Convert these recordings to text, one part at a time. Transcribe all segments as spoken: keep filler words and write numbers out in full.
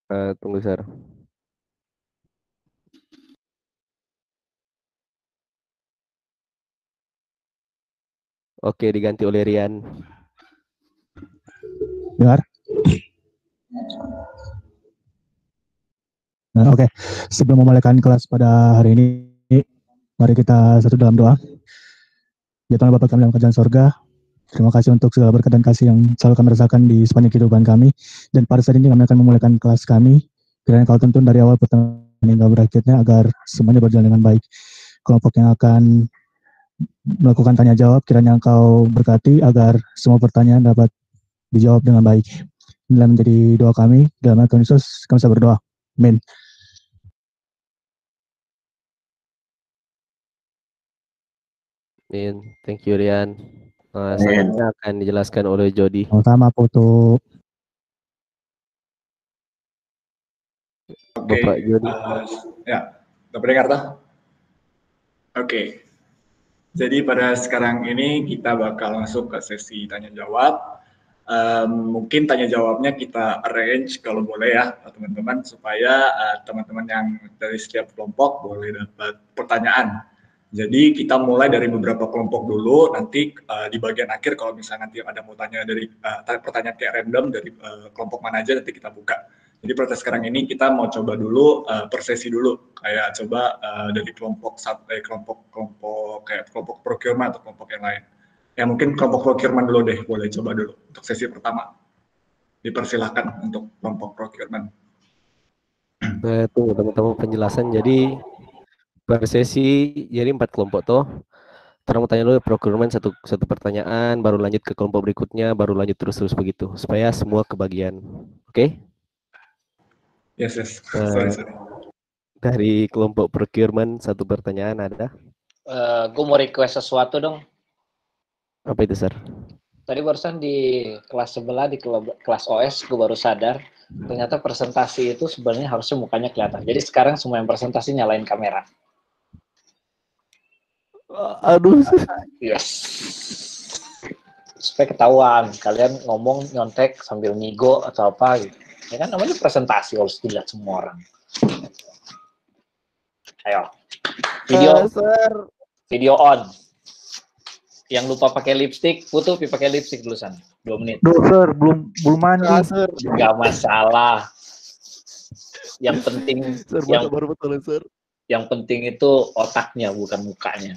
Uh, tunggu, Sir. Oke, diganti oleh Rian. Dengar? Nah, Oke, okay. Sebelum memulaikan kelas pada hari ini, mari kita satu dalam doa. Ya Tuhan Bapa kami dalam kerajaan sorga, terima kasih untuk segala berkat dan kasih yang selalu kami rasakan di sepanjang kehidupan kami. Dan pada saat ini kami akan memulaikan kelas kami. Kiranya kau tuntun dari awal pertandingan hingga berakhirnya agar semuanya berjalan dengan baik. Kelompok yang akan melakukan tanya jawab, kiranya engkau berkati agar semua pertanyaan dapat dijawab dengan baik. Inilah menjadi doa kami. Dalam nama Tuhan Yesus, kami bisa berdoa. Amin. Amin. Thank you, Rian. Nah, selanjutnya akan dijelaskan oleh Jody. Pertama, foto. Oke, Bapak Jody. uh, ya, dapat dengar tak? Oke, jadi pada sekarang ini kita bakal masuk ke sesi tanya jawab. Um, mungkin tanya jawabnya kita arrange kalau boleh ya teman-teman, supaya uh, teman-teman yang dari setiap kelompok boleh dapat pertanyaan. Jadi kita mulai dari beberapa kelompok dulu, nanti uh, di bagian akhir kalau misalnya nanti ada mau tanya dari uh, pertanyaan kayak random dari uh, kelompok mana aja, nanti kita buka. Jadi proses sekarang ini kita mau coba dulu uh, per sesi dulu, kayak coba uh, dari kelompok satu, eh, kelompok kelompok kayak kelompok procurement atau kelompok yang lain. Ya mungkin kelompok procurement dulu deh, boleh coba dulu untuk sesi pertama. Dipersilahkan untuk kelompok procurement. Nah, tunggu teman-teman penjelasan. Jadi per sesi jadi empat kelompok toh. Terus mau tanya dulu procurement satu satu pertanyaan, baru lanjut ke kelompok berikutnya, baru lanjut terus-terus begitu supaya semua kebagian. Oke? Okay? Yes, yes. Uh, sorry, sorry. Dari kelompok procurement satu pertanyaan ada. Uh, gue mau request sesuatu dong. Apa itu, Sir? Tadi barusan di kelas sebelah, di kelas O S, gue baru sadar, ternyata presentasi itu sebenarnya harusnya mukanya kelihatan. Jadi sekarang semua yang presentasi nyalain kamera. Aduh. Yes. Supaya ketahuan, kalian ngomong nyontek sambil ngigo atau apa gitu. Ya kan namanya presentasi, harus dilihat semua orang. Ayo. Video, uh, video on. Yang lupa pakai lipstick, Putu pakai lipstick dulu sana. Dua menit. Duh, Sir, belum belum mandi. Ah, Sir. Gak masalah. Yang penting, Sir, yang baru betul, Sir. Yang penting itu otaknya, bukan mukanya.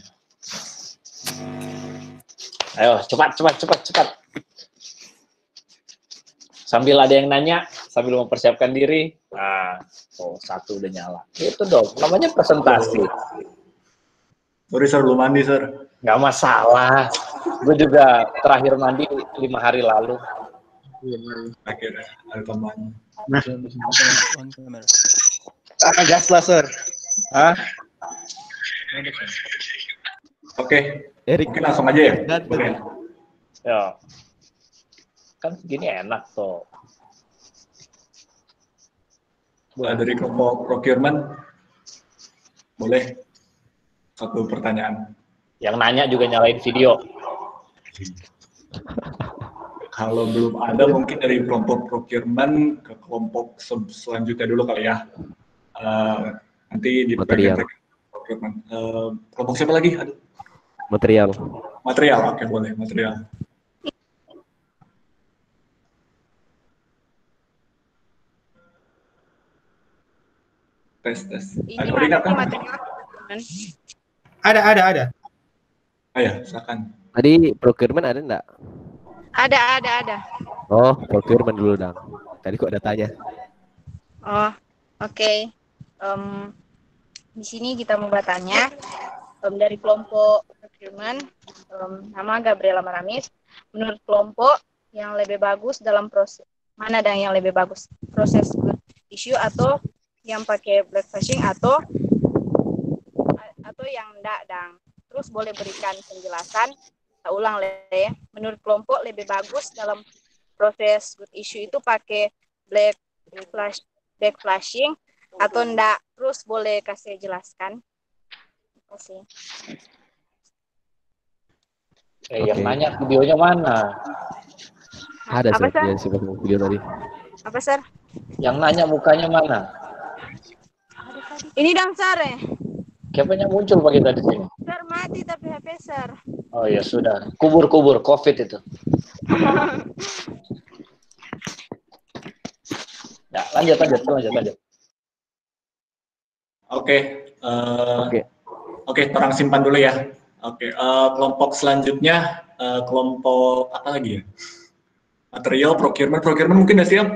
Ayo, cepat, cepat, cepat, cepat. Sambil ada yang nanya, sambil mempersiapkan diri. Nah, oh, satu udah nyala. Itu dong, namanya presentasi. Sorry, Sir, belum mandi, Sir. Nggak masalah. Gue juga terakhir mandi lima hari lalu. Akhirnya ada teman. Nah, ah, gas lah, Sir. Ah. Oke, Erik, mungkin langsung aja ya. Boleh. Ya. Kan segini enak tuh. Nah, dari kelompok procurement, boleh satu pertanyaan. Yang nanya juga nyalain video. Kalau belum ada, mungkin dari kelompok procurement ke kelompok selanjutnya dulu kali ya. Uh, nanti di material. Procurement. Uh, kelompok siapa lagi? Aduh. Material. Material, oke okay, boleh material. Tes tes. Ini mana sih material? Ada ada ada. Ayo, silakan. Tadi procurement ada enggak? Ada, ada, ada. Oh, procurement dulu, Dang. Tadi kok ada tanya. Oh, oke. Okay. Um, di sini kita mau bertanya um, dari kelompok procurement, um, nama Gabriela Maramis. Menurut kelompok yang lebih bagus dalam proses mana dan yang lebih bagus proses good issue atau yang pakai black fashing atau atau yang enggak, Dang. Terus boleh berikan penjelasan. Kita ulang ya. Menurut kelompok lebih bagus dalam proses good issue itu pakai black flash, black flashing atau enggak? Terus boleh kasih jelaskan? Terima kasih. Eh, yang nanya videonya mana? Ada, Apa, Sir? Dia video tadi. Apa, Sir? Yang nanya mukanya mana? Ini Dang Sare. Siapanya muncul pagi tadi sini? Sar mati tapi H P Sar. Oh ya sudah, kubur-kubur COVID itu. Ya, lanjut, lanjut, lanjut, lanjut. Oke, eh, Oke. oke, orang simpan dulu ya. Oke, eh, kelompok selanjutnya, eh, kelompok apa lagi ya? Material, procurement, procurement mungkin udah siap?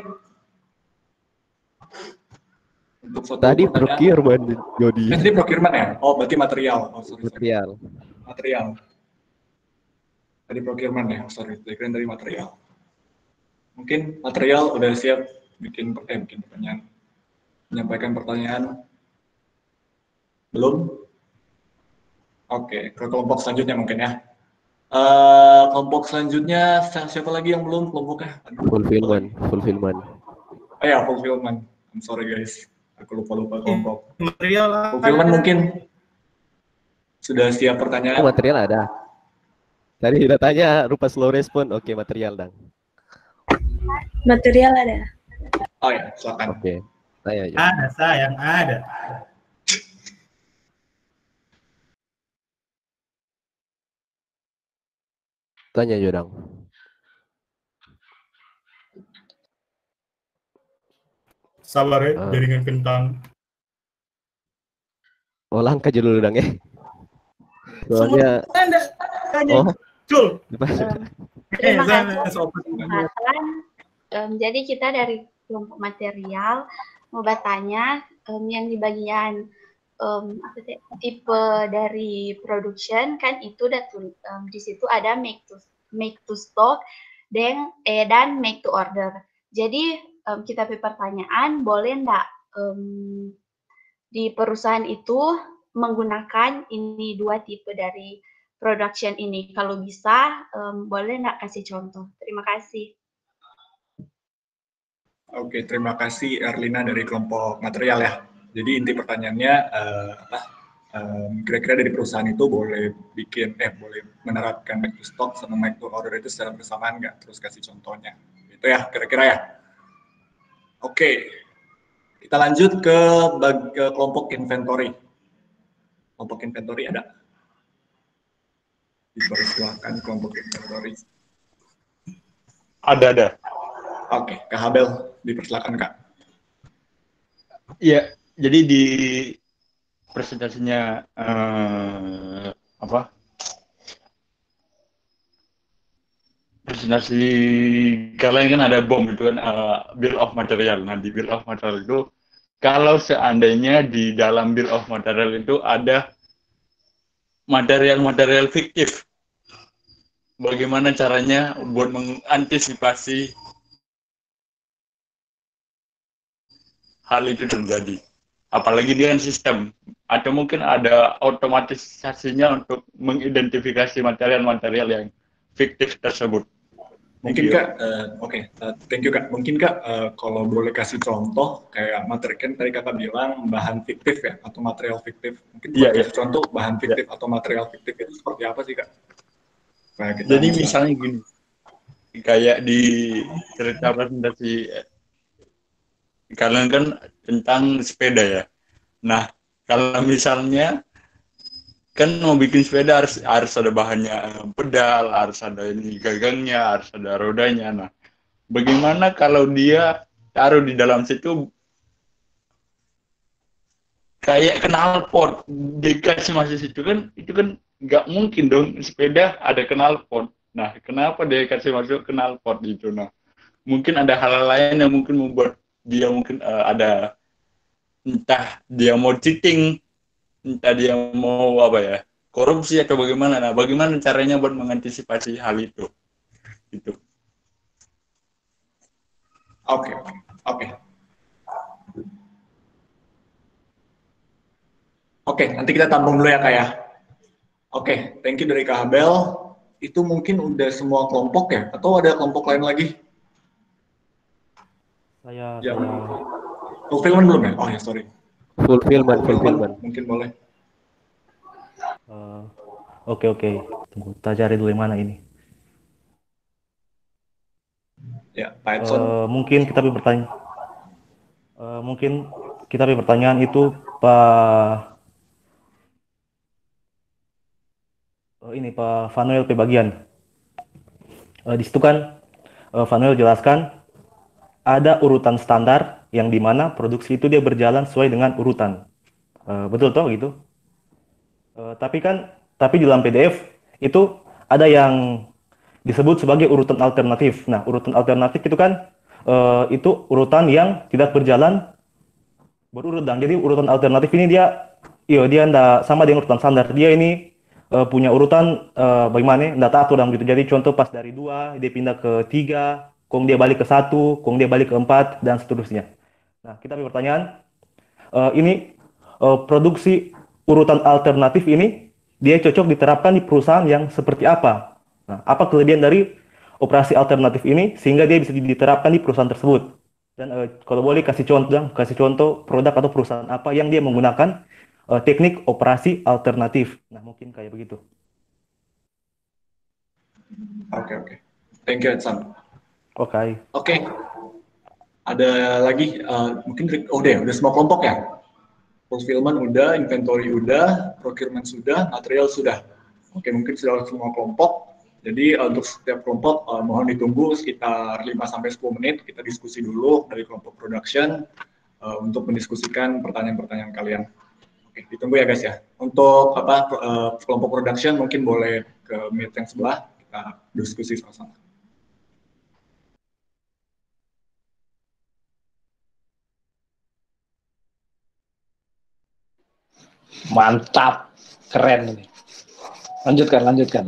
Untuk suatu Tadi pertanyaan. procurement, Jody. Eh, tadi procurement ya? Oh, berarti material. Oh, sorry, sorry. Material. Material. Tadi procurement ya, sorry. Saya dari material. Mungkin material udah siap bikin, eh, bikin pertanyaan. Menyampaikan pertanyaan. Belum? Oke, ke kelompok selanjutnya mungkin ya. Uh, kelompok selanjutnya siapa lagi yang belum kelompoknya? Aduh, Fulfillment, fulfillment. Oh ya, fulfillment. I'm sorry guys, aku lupa-lupa kelompok. Material Fulfillment ada. mungkin sudah siap pertanyaan. Oh, material ada. Tadi udah tanya, rupa slow respon. Oke, material dang. Material ada. Oh ya, silakan. Oke, tanya aja. Ada sayang, ada. Tanya aja dang. Sabar ya, Ah. jaringan kentang. Oh, langkah aja dulu dang ya. Soalnya, Anda, oh, Cul. Terima Eh, saya kasih sobat. kesempatan. Em, jadi kita dari kelompok material mau bertanya em, yang di bagian em, apa sih, tipe dari production kan itu udah tul- em, di situ ada make to make to stock dan eh, dan make to order. Jadi em, kita punya pertanyaan, boleh nggak em, di perusahaan itu menggunakan ini dua tipe dari production ini? Kalau bisa, em, boleh nggak kasih contoh? Terima kasih. Oke, terima kasih Erlina dari kelompok material ya. Jadi inti pertanyaannya eh, apa? Um, kira-kira dari perusahaan itu boleh bikin, eh boleh menerapkan make to stock sama make to order itu secara bersamaan nggak? Terus kasih contohnya. Itu ya, kira-kira ya. Oke, kita lanjut ke, bag, ke kelompok inventory. Kelompok inventory ada? Dipersilakan kelompok inventory. Ada, ada. Oke, Kak Habel, dipersilakan Kak. Iya, jadi di presentasinya eh, apa? Presentasi kalian kan ada B O M itu kan, uh, bill of material. Nah, di bill of material itu kalau seandainya di dalam bill of material itu ada material-material fiktif, bagaimana caranya buat mengantisipasi hal itu terjadi? Apalagi dengan sistem, atau mungkin ada otomatisasinya untuk mengidentifikasi material-material yang fiktif tersebut. Mungkin Kak, uh, oke, okay. uh, thank you Kak. Mungkin Kak, uh, kalau boleh kasih contoh, kayak materi kan tadi Kakak bilang bahan fiktif ya, atau material fiktif. Mungkin boleh Iya, kasih iya. contoh bahan fiktif Iya. atau material fiktif itu seperti apa sih Kak? Supaya kita Jadi bisa- misalnya gini, kayak di cerita presentasi kalian kan tentang sepeda ya. Nah, kalau misalnya kan mau bikin sepeda harus harus ada bahannya, pedal, harus ada ini gagangnya, harus ada rodanya. Nah, bagaimana kalau dia taruh di dalam situ kayak knalpot dikasih masih situ kan, itu kan nggak mungkin dong sepeda ada knalpot. Nah, kenapa dia kasih masuk knalpot itu? Nah, mungkin ada hal lain yang mungkin membuat dia mungkin uh, ada, entah dia mau cheating, entah dia mau apa ya, korupsi atau bagaimana. Nah, bagaimana caranya buat mengantisipasi hal itu? Itu. Oke, oke. Oke, nanti kita tampung dulu ya Kak ya. Oke, thank you dari Kak Habel. Itu mungkin udah semua kelompok ya? Atau ada kelompok lain lagi? Saya, Ya. saya. Fulfillment belum ya? Oh ya, sorry. Fulfillment, fulfillment. Mungkin boleh. Uh, Oke, oke. Tunggu, kita cari dulu yang mana ini. Ya, Pak Edson. Uh, mungkin kita bertanya. Uh, mungkin kita punya pertanyaan itu Pak uh, ini Pak Vanuel P bagian. Uh, di situ kan uh, Vanuel jelaskan ada urutan standar yang dimana produksi itu dia berjalan sesuai dengan urutan. Uh, betul toh gitu? Uh, tapi kan tapi di dalam P D F itu ada yang disebut sebagai urutan alternatif. Nah, urutan alternatif itu kan uh, itu urutan yang tidak berjalan berurut. Dan jadi urutan alternatif ini dia iya dia ndak sama dengan urutan standar. Dia ini uh, punya urutan uh, bagaimana? Ndak teratur dan gitu. Jadi contoh pas dari dua dia pindah ke tiga, kong dia balik ke satu, kong dia balik ke empat dan seterusnya. Nah, kita punya pertanyaan uh, ini uh, produksi urutan alternatif ini dia cocok diterapkan di perusahaan yang seperti apa? Nah, apa kelebihan dari operasi alternatif ini sehingga dia bisa diterapkan di perusahaan tersebut? Dan uh, kalau boleh kasih contoh, kasih contoh produk atau perusahaan apa yang dia menggunakan uh, teknik operasi alternatif. Nah, mungkin kayak begitu. Oke, oke. Thank you, Edson. Oke. Okay. Oke. Okay. Ada lagi, uh, mungkin, oh deh, udah semua kelompok ya? Fulfillment udah, inventory udah, procurement sudah, material sudah. Oke, mungkin sudah semua kelompok. Jadi uh, untuk setiap kelompok uh, mohon ditunggu sekitar lima sampai sepuluh menit kita diskusi dulu dari kelompok production uh, untuk mendiskusikan pertanyaan-pertanyaan kalian. Oke, ditunggu ya guys ya. Untuk apa uh, kelompok production mungkin boleh ke meet yang sebelah kita diskusi sama-sama. Mantap, keren ini. Lanjutkan, lanjutkan.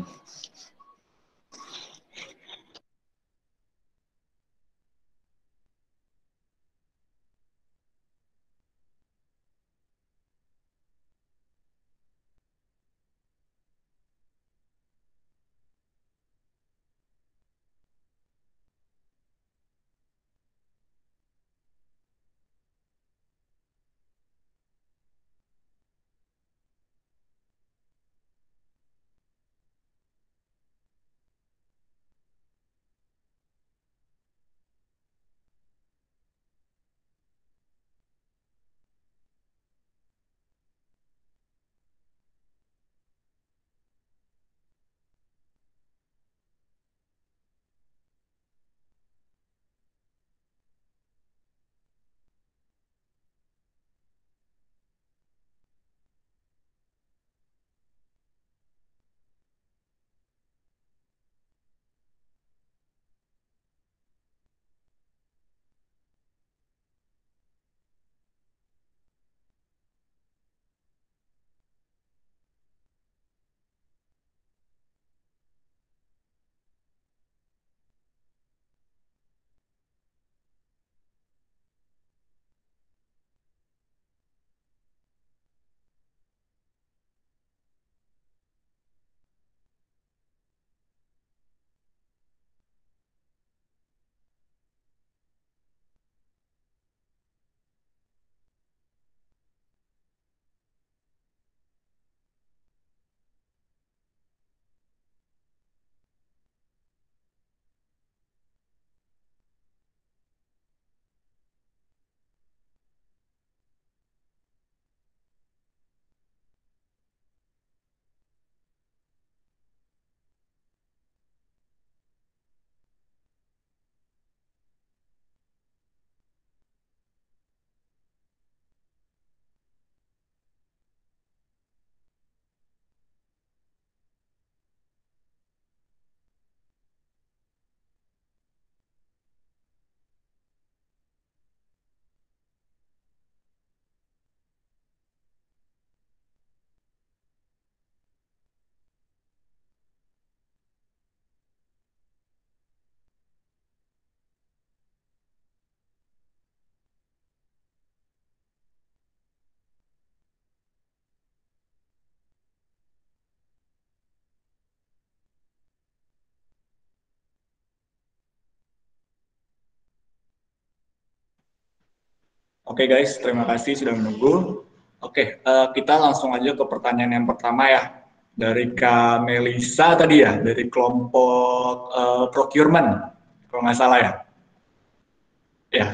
Oke okay guys, terima kasih sudah menunggu. Oke, okay, uh, kita langsung aja ke pertanyaan yang pertama ya. Dari Kak Melisa tadi ya, dari kelompok uh, procurement, kalau nggak salah ya. Ya,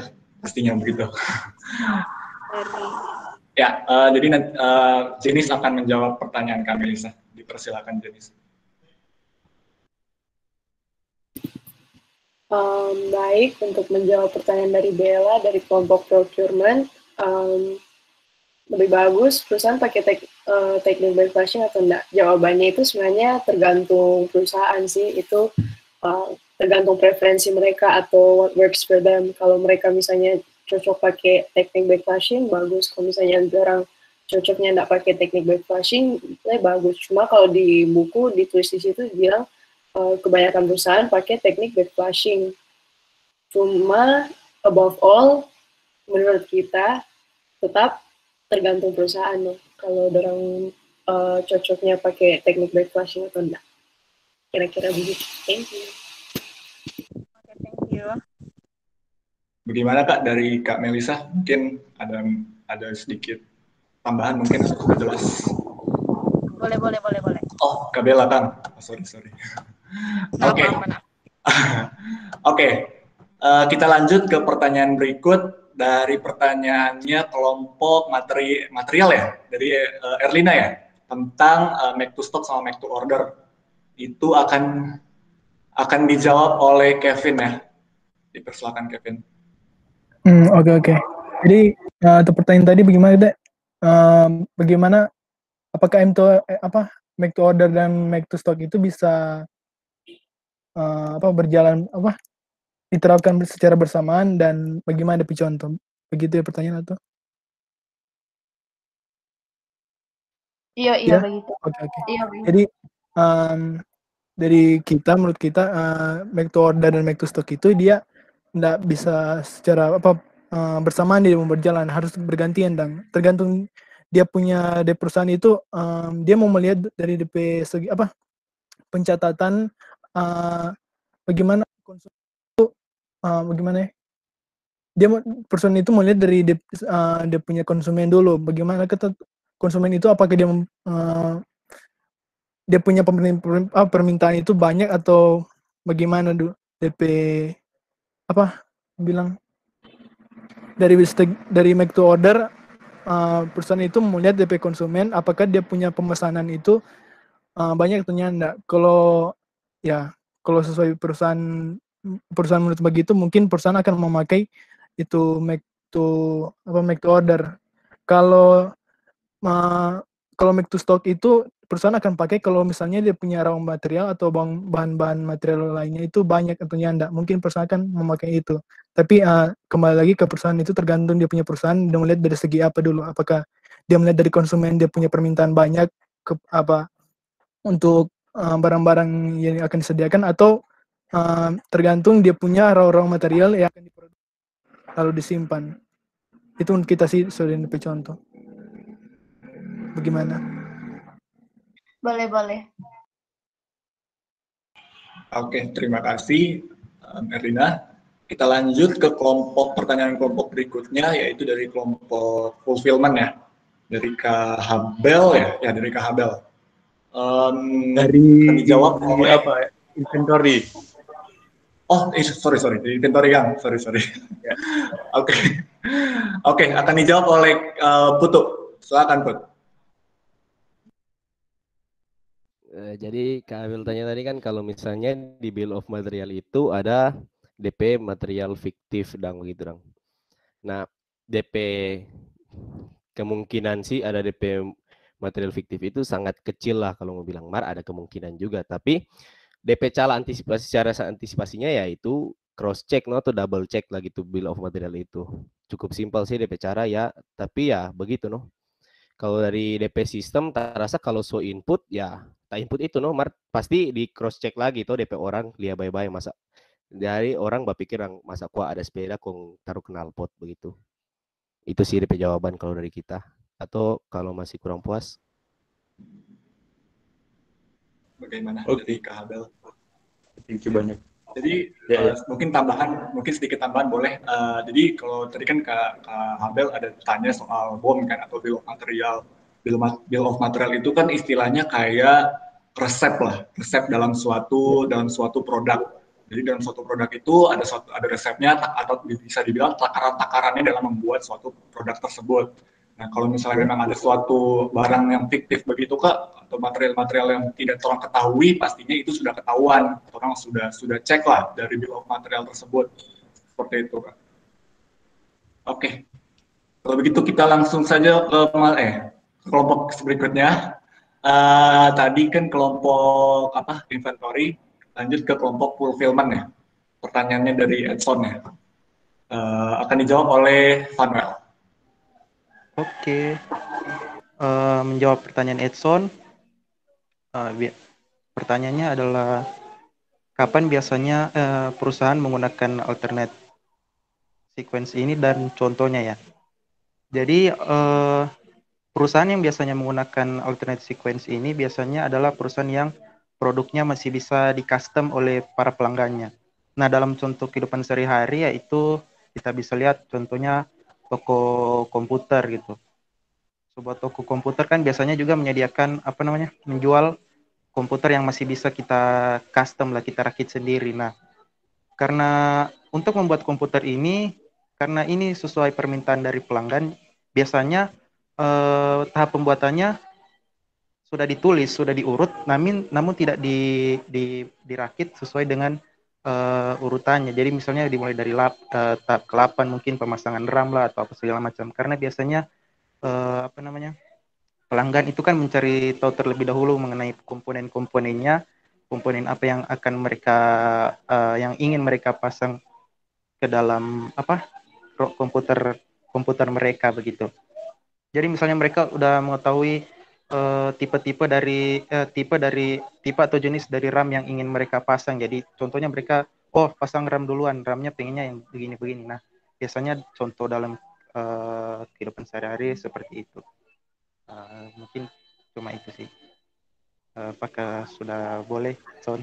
pastinya begitu. Dari Ya, uh, jadi uh, Jenis akan menjawab pertanyaan kami, Lisa. Dipersilakan, Jenis. Um, baik, untuk menjawab pertanyaan dari Bella dari kelompok procurement, um, lebih bagus perusahaan pakai tek, uh, teknik backflashing atau enggak? Jawabannya itu sebenarnya tergantung perusahaan sih, itu uh, tergantung preferensi mereka atau what works for them. Kalau mereka misalnya cocok pakai teknik backflashing, bagus. Kalau misalnya orang cocoknya enggak pakai teknik backflashing, itu bagus. Cuma kalau di buku ditulis di situ bilang Uh, kebanyakan perusahaan pakai teknik backflashing. Cuma above all, menurut kita tetap tergantung perusahaan loh. Kalau orang uh, cocoknya pakai teknik backflashing atau enggak. Kira-kira begitu. Thank you. Oke, thank you. Bagaimana Kak dari Kak Melisa? Mungkin ada ada sedikit tambahan mungkin cukup jelas. Boleh, boleh, boleh, boleh. Oh, Kak Bella Kang. Oh, sorry, sorry. Oke, oke. Kita lanjut ke pertanyaan berikut dari pertanyaannya kelompok materi material ya, dari uh, Erlina ya, tentang uh, make to stock sama make to order. Itu akan akan dijawab oleh Kevin ya. Dipersilakan Kevin. Hmm, oke oke. Jadi uh, pertanyaan tadi bagaimana deh? Uh, bagaimana apakah M to eh, apa make to order dan make to stock itu bisa Uh, apa berjalan apa diterapkan secara bersamaan dan bagaimana ada contoh begitu ya pertanyaan atau iya iya ya? begitu Oke oke iya begitu. Jadi um, dari kita menurut kita uh, make to order dan make to stock itu dia tidak bisa secara apa uh, bersamaan dia mau berjalan, harus bergantian dan tergantung dia punya di perusahaan itu um, dia mau melihat dari D P segi apa pencatatan uh, bagaimana konsumen itu uh, bagaimana ya? Dia perusahaan itu melihat dari dia, uh, dia punya konsumen dulu. Bagaimana kita konsumen itu apakah dia uh, dia punya permintaan itu banyak atau bagaimana dulu D P apa bilang dari dari make to order uh, perusahaan itu melihat D P konsumen apakah dia punya pemesanan itu uh, banyak atau enggak. Kalau ya kalau sesuai perusahaan perusahaan menurut begitu mungkin perusahaan akan memakai itu make to apa make to order. Kalau uh, kalau make to stock itu perusahaan akan pakai kalau misalnya dia punya raw material atau bahan-bahan material lainnya itu banyak atau enggak. Mungkin perusahaan akan memakai itu. Tapi uh, kembali lagi ke perusahaan itu tergantung dia punya perusahaan dia melihat dari segi apa dulu. Apakah dia melihat dari konsumen dia punya permintaan banyak ke apa untuk uh, barang-barang yang akan disediakan atau uh, tergantung dia punya raw-raw material yang akan diproduksi lalu disimpan. Itu kita sih sudah dapat contoh. Bagaimana? Boleh boleh. Oke, terima kasih um, Erlina. Kita lanjut ke kelompok pertanyaan kelompok berikutnya yaitu dari kelompok fulfillment ya, dari Kak Habel ya, ya dari Kak Habel. Um, dari dijawab oleh apa inventory. Oh, eh, sorry sorry dari inventory kan, sorry sorry. Oke, oke akan dijawab oleh uh, Putu. Silakan Put. Uh, jadi Kak Abel tanya tadi kan kalau misalnya di bill of material itu ada D P material fiktif dang begitu dang. Nah D P kemungkinan sih ada D P material fiktif itu sangat kecil lah kalau mau bilang mar ada kemungkinan juga tapi D P cara antisipasi cara antisipasinya yaitu cross check no atau double check lah gitu bill of material itu cukup simpel sih D P cara ya tapi ya begitu no kalau dari D P sistem tak rasa kalau so input ya tak input itu no mar pasti di cross check lagi tuh D P orang lihat bye-bye masa dari orang berpikir masa kuah ada sepeda kong taruh knalpot begitu itu sih D P jawaban kalau dari kita atau kalau masih kurang puas bagaimana okay. Dari Kak Habel? Thank you banyak. Jadi ya, uh, ya. mungkin tambahan, mungkin sedikit tambahan boleh. Uh, jadi kalau tadi kan Kak, Kak Habel ada tanya soal B O M kan atau bill of material. Bill, bill of material itu kan istilahnya kayak resep lah, resep dalam suatu dalam suatu produk. Jadi dalam suatu produk itu ada suatu ada resepnya atau bisa dibilang takaran-takarannya dalam membuat suatu produk tersebut. Nah, kalau misalnya memang ada suatu barang yang fiktif begitu Kak, atau material-material yang tidak orang ketahui, pastinya itu sudah ketahuan. Orang sudah sudah cek lah dari bill of material tersebut. Seperti itu Kak. Oke. Kalau begitu kita langsung saja ke eh, kelompok berikutnya. Uh, tadi kan kelompok apa inventory, lanjut ke kelompok fulfillment ya. Pertanyaannya dari Edson ya. Uh, akan dijawab oleh Fanuel. Oke, uh, menjawab pertanyaan Edson, uh, pertanyaannya adalah kapan biasanya uh, perusahaan menggunakan alternate sequence ini dan contohnya ya. Jadi uh, perusahaan yang biasanya menggunakan alternate sequence ini biasanya adalah perusahaan yang produknya masih bisa di custom oleh para pelanggannya. Nah, dalam contoh kehidupan sehari-hari yaitu kita bisa lihat contohnya toko komputer gitu. Sebuah toko komputer kan biasanya juga menyediakan apa namanya menjual komputer yang masih bisa kita custom lah, kita rakit sendiri. Nah, karena untuk membuat komputer ini, karena ini sesuai permintaan dari pelanggan, biasanya eh, tahap pembuatannya sudah ditulis, sudah diurut, namun namun tidak di, di dirakit sesuai dengan uh, urutannya. Jadi misalnya dimulai dari lap, uh, tahap ke delapan mungkin pemasangan RAM lah atau apa segala macam. Karena biasanya uh, apa namanya pelanggan itu kan mencari tahu terlebih dahulu mengenai komponen-komponennya, komponen apa yang akan mereka uh, yang ingin mereka pasang ke dalam apa komputer komputer mereka begitu. Jadi misalnya mereka udah mengetahui tipe-tipe uh, dari uh, tipe dari tipe atau jenis dari RAM yang ingin mereka pasang. Jadi contohnya mereka oh pasang RAM duluan, RAM-nya pengennya yang begini-begini. Nah, biasanya contoh dalam uh, kehidupan sehari-hari seperti itu. Uh, mungkin cuma itu sih. Uh, apakah sudah boleh, Son?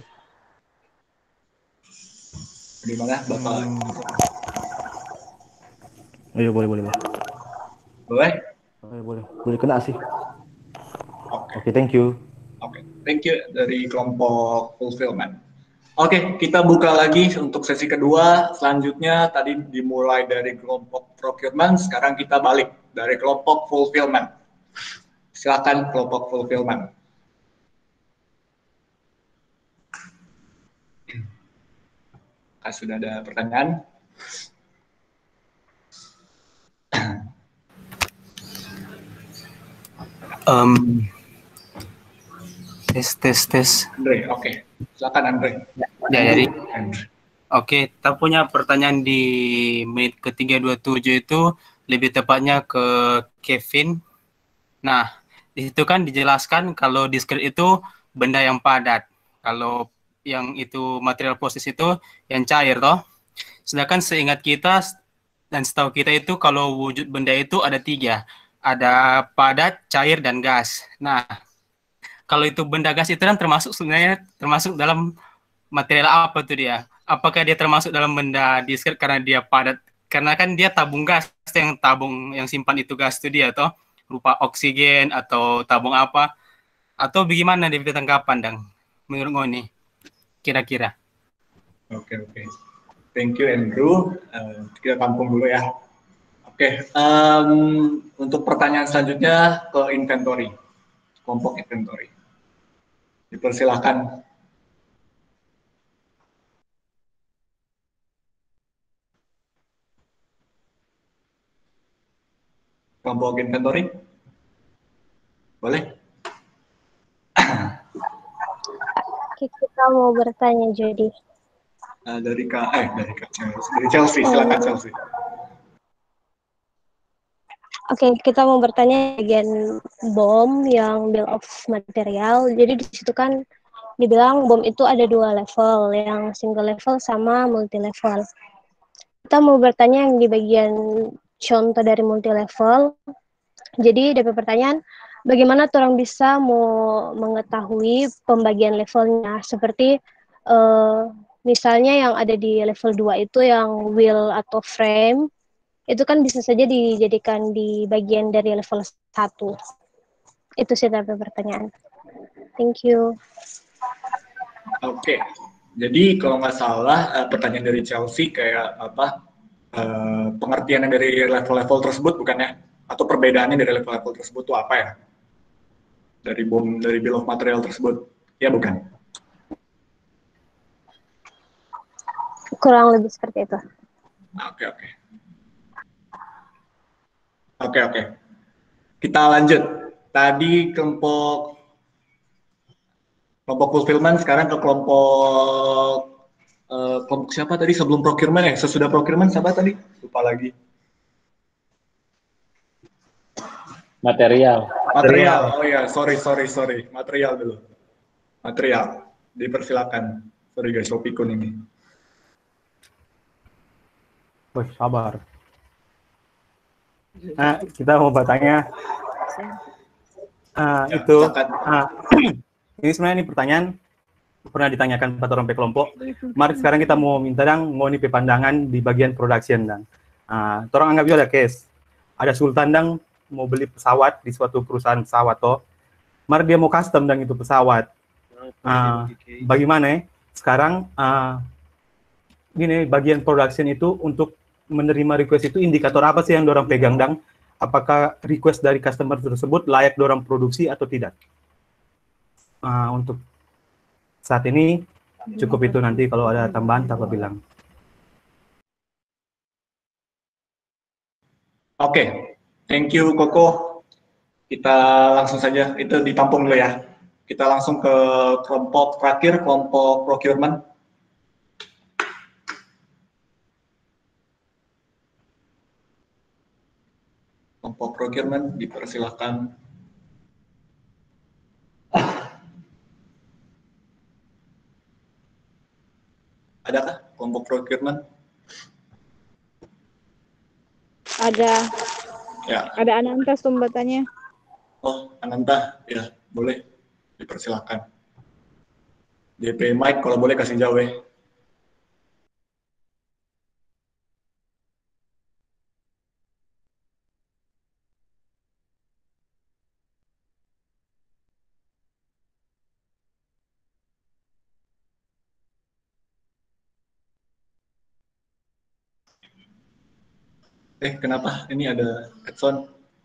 Gimana, Bapak? Hmm. Oh, iya, boleh, boleh, boleh. Boleh? Boleh, boleh. Boleh kena sih. Oke, okay. okay, thank you. Oke, okay. Thank you dari kelompok fulfillment. Oke, okay, kita buka lagi untuk sesi kedua. Selanjutnya tadi dimulai dari kelompok procurement, sekarang kita balik dari kelompok fulfillment. Silakan kelompok fulfillment. Apakah sudah ada pertanyaan? Um, tes tes tes. Andre, oke. Okay. Silakan Andre. Ya, jadi. Oke, okay, kita punya pertanyaan di menit ke tiga dua tujuh itu lebih tepatnya ke Kevin. Nah, di situ kan dijelaskan kalau diskret itu benda yang padat. Kalau yang itu material proses itu yang cair toh. Sedangkan seingat kita dan setahu kita itu kalau wujud benda itu ada tiga. Ada padat, cair, dan gas. Nah, kalau itu benda gas itu kan termasuk sebenarnya termasuk dalam material apa tuh dia? Apakah dia termasuk dalam benda diskret karena dia padat? Karena kan dia tabung gas, yang tabung yang simpan itu gas itu dia toh, berupa oksigen atau tabung apa? Atau bagaimana dia tanggapan, Dang? Menurut Ngoni, kira-kira? Oke, oke. Thank you, Andrew. Uh, kita tampung dulu ya. Oke, okay, um, untuk pertanyaan selanjutnya ke inventory, kelompok inventory. Dipersilakan. Kelompok inventory, boleh? Kita mau bertanya, Jody. Uh, dari Kak, eh dari Kak Chelsea, dari Chelsea, silakan Chelsea. Oke, okay, kita mau bertanya bagian bom yang bill of material. Jadi di situ kan dibilang bom itu ada dua level, yang single level sama multi level. Kita mau bertanya yang di bagian contoh dari multi level. Jadi D P pertanyaan, bagaimana orang bisa mau mengetahui pembagian levelnya? Seperti uh, misalnya yang ada di level dua itu yang wheel atau frame, itu kan bisa saja dijadikan di bagian dari level satu. Itu sih tapi pertanyaan. Thank you. Oke, okay. Jadi kalau nggak salah uh, pertanyaan dari Chelsea kayak apa uh, pengertiannya dari level-level tersebut bukannya? Atau perbedaannya dari level-level tersebut itu apa ya? Dari bom dari bill of material tersebut? Ya bukan? Kurang lebih seperti itu. Oke oke. Oke oke. Kita lanjut. Tadi kelompok kelompok fulfillment, sekarang ke kelompok Uh, kelompok siapa tadi sebelum procurement ya? Sesudah procurement siapa tadi? Lupa lagi. Material. Material. Oh ya, sorry sorry sorry. Material dulu. Material. Dipersilakan. Sorry guys, so pikun ini. Wih, sabar. Nah, kita mau bertanya. Uh, Ya, itu. silakan. Uh, ini sebenarnya ini pertanyaan pernah ditanyakan pada orang pe kelompok. Mari sekarang kita mau minta dang mau nih pandangan di bagian production dang. Ah, uh, orang anggap juga ada case. Ada Sultan dang mau beli pesawat di suatu perusahaan pesawat toh. Mari dia mau custom dang itu pesawat. Uh, bagaimana ya? Sekarang uh, gini bagian production itu untuk menerima request itu indikator apa sih yang dorang pegang dang? Apakah request dari customer tersebut layak dorang produksi atau tidak? Uh, untuk saat ini cukup itu, nanti kalau ada tambahan tak bilang. Oke, okay. Thank you Koko. Kita langsung saja, itu ditampung dulu ya. Kita langsung ke kelompok terakhir, kelompok procurement. Kelompok procurement, dipersilahkan. Adakah kelompok procurement? Ada. Ya. Ada Ananta sumbatannya. Oh, Ananta, ya boleh, dipersilakan. D P Mike kalau boleh kasih jauh ya. Eh, kenapa? Ini ada Edson.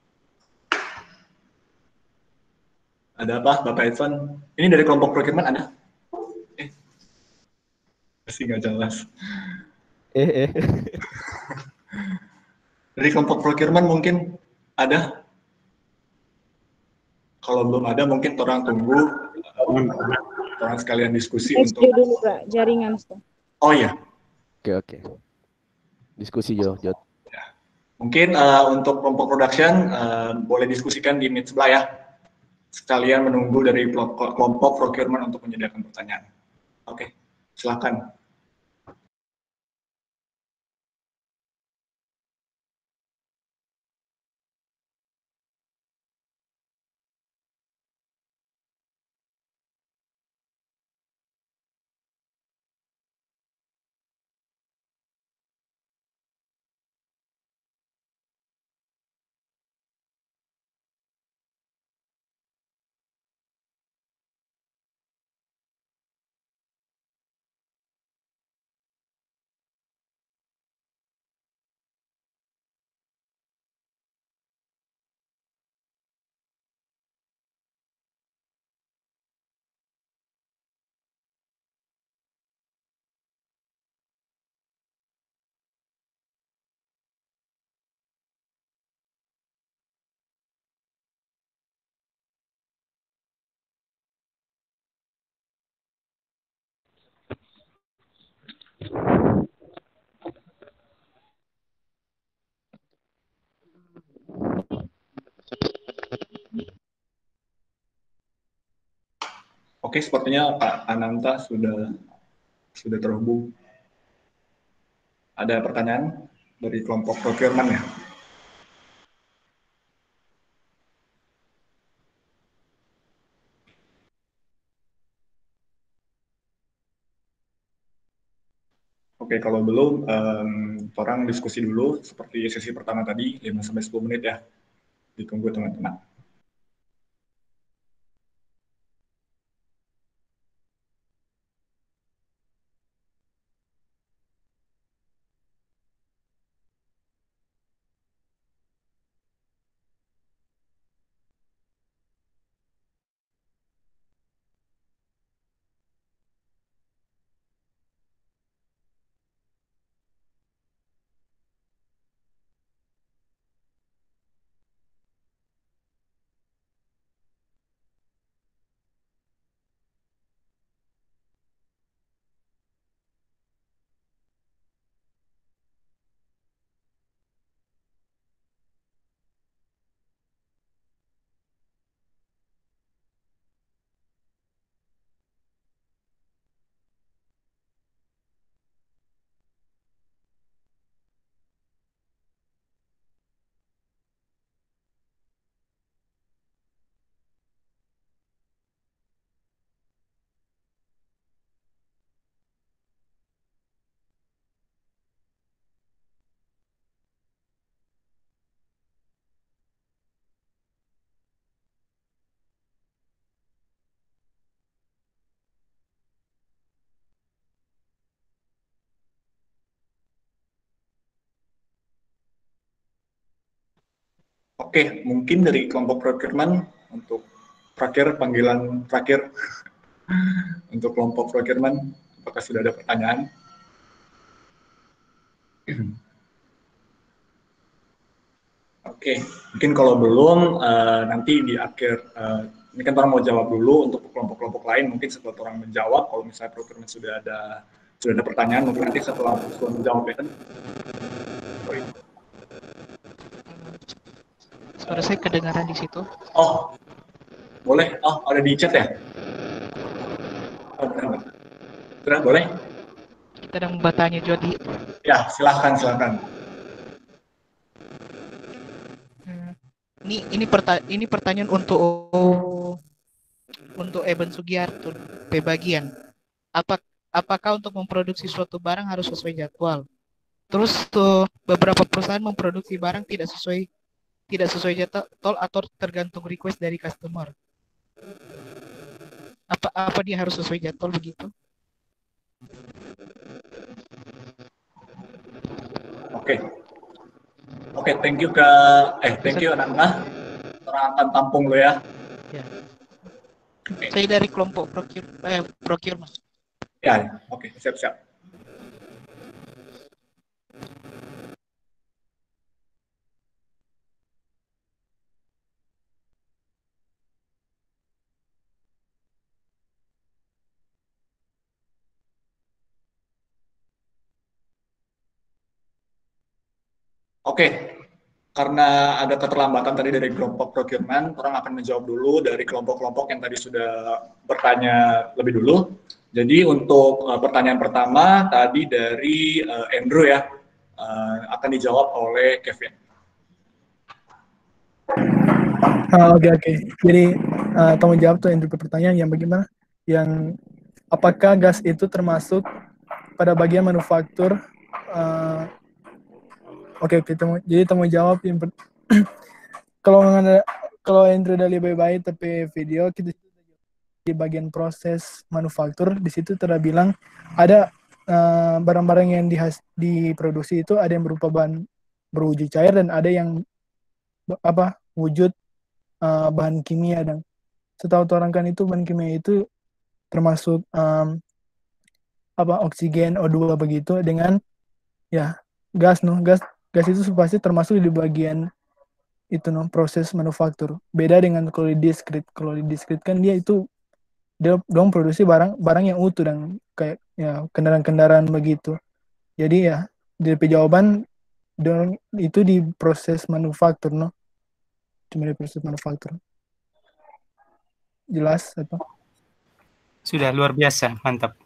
Ada apa, Bapak Edson? Ini dari kelompok procurement ada? Eh, masih nggak jelas. Eh, eh. Dari kelompok procurement mungkin ada? Kalau belum ada, mungkin orang tunggu. Orang sekalian diskusi S J untuk... dulu, Kak. Jaringan. Oh iya. Oke, oke. Diskusi, Jo. Jod. Mungkin uh, untuk kelompok production, uh, boleh diskusikan di menit sebelah ya. Sekalian menunggu dari kelompok procurement untuk menyediakan pertanyaan. Oke, silakan. Oke, sepertinya Pak Ananta sudah sudah terhubung. Ada pertanyaan dari kelompok procurement ya? Oke, kalau belum, um, orang diskusi dulu seperti sesi pertama tadi, lima sampai sepuluh menit ya. Ditunggu teman-teman. Oke, mungkin dari kelompok procurement untuk terakhir, panggilan terakhir untuk kelompok procurement, apakah sudah ada pertanyaan? Oke, mungkin kalau belum, uh, nanti di akhir, uh, ini kan orang mau jawab dulu untuk kelompok-kelompok lain, mungkin setelah orang menjawab, kalau misalnya procurement sudah ada sudah ada pertanyaan, mungkin nanti setelah setelah menjawab ya kan. Sorry. Suara saya kedengaran di situ. Oh, boleh. Oh, ada di chat ya? Oh, benar. Sudah, boleh? Kita sedang bertanya Jody. Ya, silahkan, silahkan. Ini ini perta ini pertanyaan untuk untuk Eben Sugiarto, P-bagian. Apa apakah untuk memproduksi suatu barang harus sesuai jadwal? Terus tuh beberapa perusahaan memproduksi barang tidak sesuai tidak sesuai jadwal atau tergantung request dari customer. Apa apa dia harus sesuai jadwal begitu? Oke. Oke, okay, thank you ke eh thank you anak-anak. Orang akan tampung lo ya. Ya. Okay. Saya dari kelompok procure, eh, procurement. Ya, oke, okay, siap-siap. Oke, okay. Karena ada keterlambatan tadi dari kelompok procurement, orang akan menjawab dulu dari kelompok-kelompok yang tadi sudah bertanya lebih dulu. Jadi untuk uh, pertanyaan pertama tadi dari uh, Andrew ya, uh, akan dijawab oleh Kevin. Oke uh, oke, okay, okay. Jadi uh, tanggung jawab tuh Andrew ke pertanyaan yang bagaimana? Yang apakah gas itu termasuk pada bagian manufaktur? Uh, Oke, okay, okay, jadi tanggung jawab yang kalau kalau Andrew udah lebih baik tapi video kita di bagian proses manufaktur di situ sudah bilang ada barang-barang uh, yang dihas, diproduksi itu ada yang berupa bahan berwujud cair dan ada yang apa wujud uh, bahan kimia. Dan setahu orang kan itu bahan kimia itu termasuk um, apa oksigen O dua begitu dengan ya gas no gas gas itu pasti termasuk di bagian itu no proses manufaktur. Beda dengan kalau di diskrit. Kalau di diskrit kan dia itu dia dong produksi barang barang yang utuh dan kayak ya kendaraan-kendaraan begitu. Jadi ya D P jawaban dong itu di proses manufaktur no. Cuma di proses manufaktur. Jelas atau? Sudah luar biasa, mantap.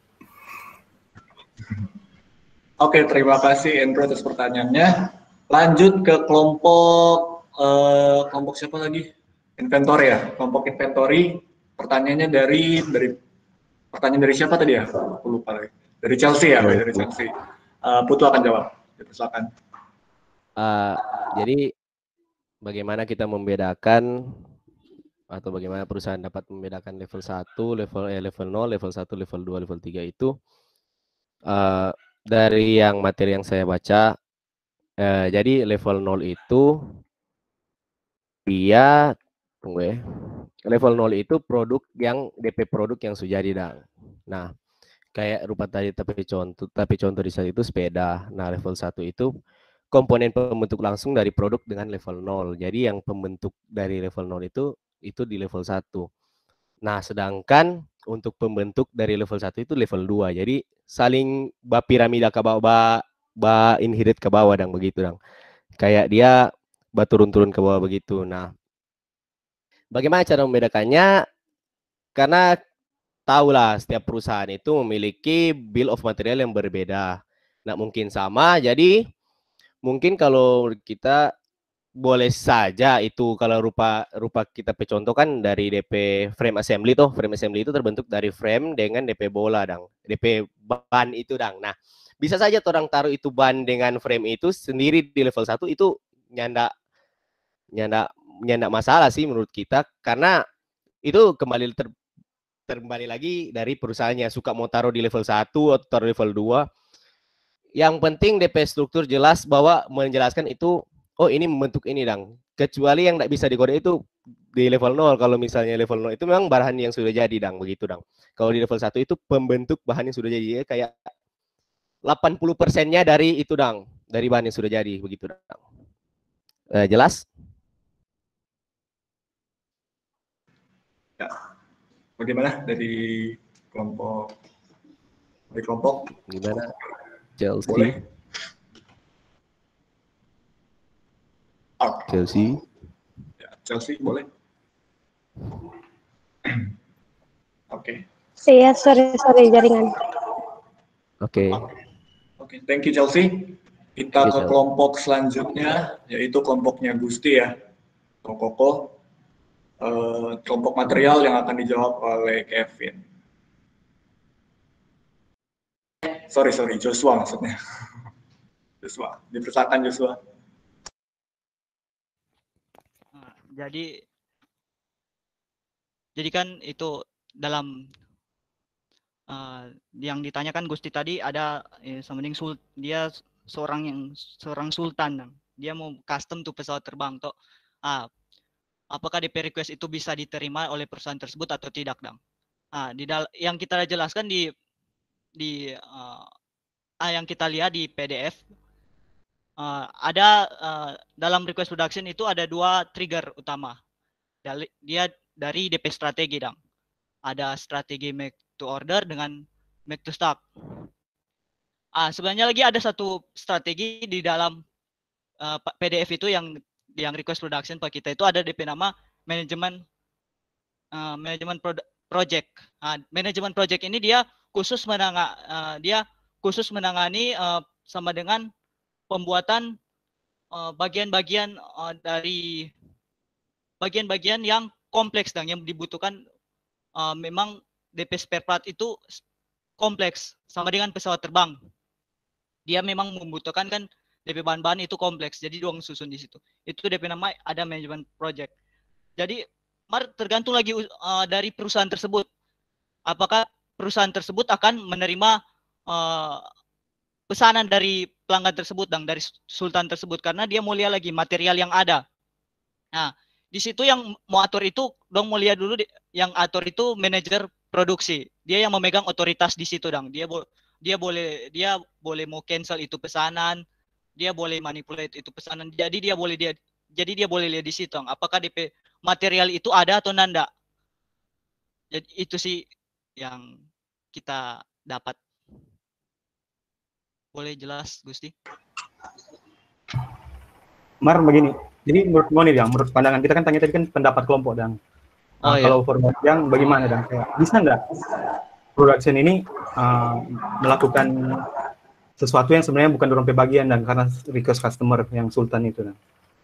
Oke, terima kasih Andrew atas pertanyaannya. Lanjut ke kelompok eh, kelompok siapa lagi? Inventory ya, kelompok inventory. Pertanyaannya dari dari pertanyaan dari siapa tadi ya? Aku lupa lagi. Dari Chelsea ya, dari Chelsea. Uh, Putu akan jawab. Silakan. Uh, jadi bagaimana kita membedakan atau bagaimana perusahaan dapat membedakan level satu, level eh, level nol, level satu, level dua, level tiga itu uh, dari yang materi yang saya baca. Uh, jadi level nol itu dia tunggu ya. Level nol itu produk yang D P produk yang sudah jadi dang. Nah, kayak rupa tadi tapi contoh tapi contoh di saat itu sepeda. Nah, level satu itu komponen pembentuk langsung dari produk dengan level nol. Jadi yang pembentuk dari level nol itu itu di level satu. Nah, sedangkan untuk pembentuk dari level satu itu level dua. Jadi saling ba piramida ke bawah, ba, ba inherit ke bawah dang begitu dang. Kayak dia ba turun-turun ke bawah begitu. Nah, bagaimana cara membedakannya? Karena tahulah setiap perusahaan itu memiliki bill of material yang berbeda. Nah, mungkin sama. Jadi mungkin kalau kita boleh saja itu kalau rupa rupa kita contoh kan dari D P frame assembly tuh. Frame assembly itu terbentuk dari frame dengan D P bola dang. D P ban itu dang. Nah, bisa saja orang taruh itu ban dengan frame itu sendiri di level satu itu nyanda nyanda nyanda masalah sih menurut kita, karena itu kembali ter, terbalik lagi dari perusahaannya suka mau taruh di level satu atau taruh level dua. Yang penting D P struktur jelas bahwa menjelaskan itu oh ini membentuk ini dang. kecuali yang tidak bisa dikode itu di level nol. Kalau misalnya level nol itu memang bahan yang sudah jadi, Dang, begitu, Dang. Kalau di level satu itu pembentuk bahan yang sudah jadi, kayak delapan puluh persennya dari itu, Dang, dari bahan yang sudah jadi, begitu, Dang. Eh, jelas? Ya. Bagaimana dari kelompok dari kelompok? Gimana, Chelsea? Boleh. Okay. Chelsea. Ya, Chelsea boleh. Oke. Okay. Iya, sorry, sorry jaringan. Oke. Okay. Oke, okay, thank you Chelsea. Kita okay, ke Chelsea. kelompok selanjutnya, yaitu kelompoknya Gusti ya, Koko. Uh, kelompok material yang akan dijawab oleh Kevin. Sorry, sorry, Joshua maksudnya. Joshua, dipersilakan Joshua. Jadi, jadi kan itu dalam uh, yang ditanyakan Gusti tadi ada eh, sementing sul dia seorang yang seorang sultan, dia mau custom tuh pesawat terbang toh. Ah, apakah D P request itu bisa diterima oleh perusahaan tersebut atau tidak, Dang? Ah, di dal yang kita jelaskan di di uh, ah, yang kita lihat di P D F uh, ada uh, dalam request production itu ada dua trigger utama. Dia dari D P strategi, Dang. Ada strategi make to order dengan make to stock. Ah, sebenarnya lagi ada satu strategi di dalam uh, P D F itu yang yang request production Pak kita itu ada D P nama manajemen uh, manajemen pro project. Uh, manajemen project ini dia khusus menangani uh, dia khusus menangani uh, sama dengan pembuatan bagian-bagian uh, uh, dari bagian-bagian yang kompleks dan yang dibutuhkan uh, memang D P spare part itu kompleks sama dengan pesawat terbang. Dia memang membutuhkan kan D P bahan-bahan itu kompleks. Jadi doang susun di situ. Itu D P nama ada manajemen project. Jadi mar tergantung lagi uh, dari perusahaan tersebut. Apakah perusahaan tersebut akan menerima uh, pesanan dari pelanggan tersebut dan dari sultan tersebut karena dia mau lihat lagi material yang ada. Nah, di situ yang mau atur itu dong mau lihat dulu yang atur itu manajer produksi. Dia yang memegang otoritas di situ, Dang. Dia bo dia boleh dia boleh mau cancel itu pesanan, dia boleh manipulate itu pesanan. Jadi dia boleh dia jadi dia boleh lihat di situ, Dang. Apakah D P material itu ada atau nanda. Jadi itu sih yang kita dapat. Boleh jelas, Gusti? Mar begini. Jadi menurut gue nih, Dang, menurut pandangan kita kan tanya tadi kan pendapat kelompok, Dang. Nah, oh, iya. Kalau format yang bagaimana, Dang? Kayak, bisa nggak production ini uh, melakukan sesuatu yang sebenarnya bukan dorong bagian dan karena request customer yang sultan itu, Dang?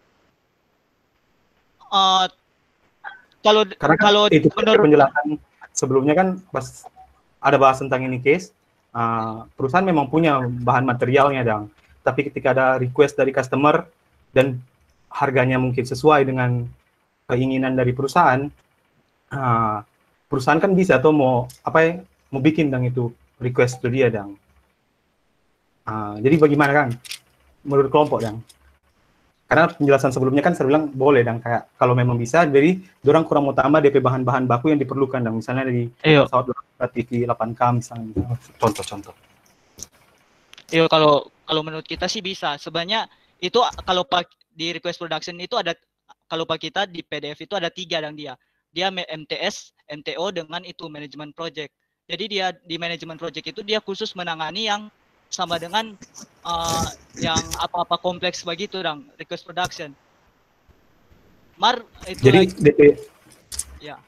Uh, kalau karena kan kalau itu menurut penjelasan sebelumnya kan pas ada bahas tentang ini case, uh, perusahaan memang punya bahan materialnya, Dang. Tapi ketika ada request dari customer dan harganya mungkin sesuai dengan keinginan dari perusahaan, uh, perusahaan kan bisa tuh mau apa ya, mau bikin Dang itu request ke dia, Dang. Uh, jadi bagaimana, Kang? Menurut kelompok, Dang? Karena penjelasan sebelumnya kan saya bilang boleh, Dang, kayak kalau memang bisa, jadi orang kurang utama D P bahan-bahan baku yang diperlukan, Dang. Misalnya dari Eyo. pesawat T V delapan K misalnya, contoh-contoh. Iya, kalau kalau menurut kita sih bisa. Sebenarnya itu kalau pak di request production itu ada, kalau pak kita di P D F itu ada tiga, Dang, dia. Dia M T S, M T O dengan itu manajemen project. Jadi dia di manajemen project itu dia khusus menangani yang sama dengan uh, yang apa-apa kompleks begitu, Dang, request production. Mar itu jadi lagi, D P ya.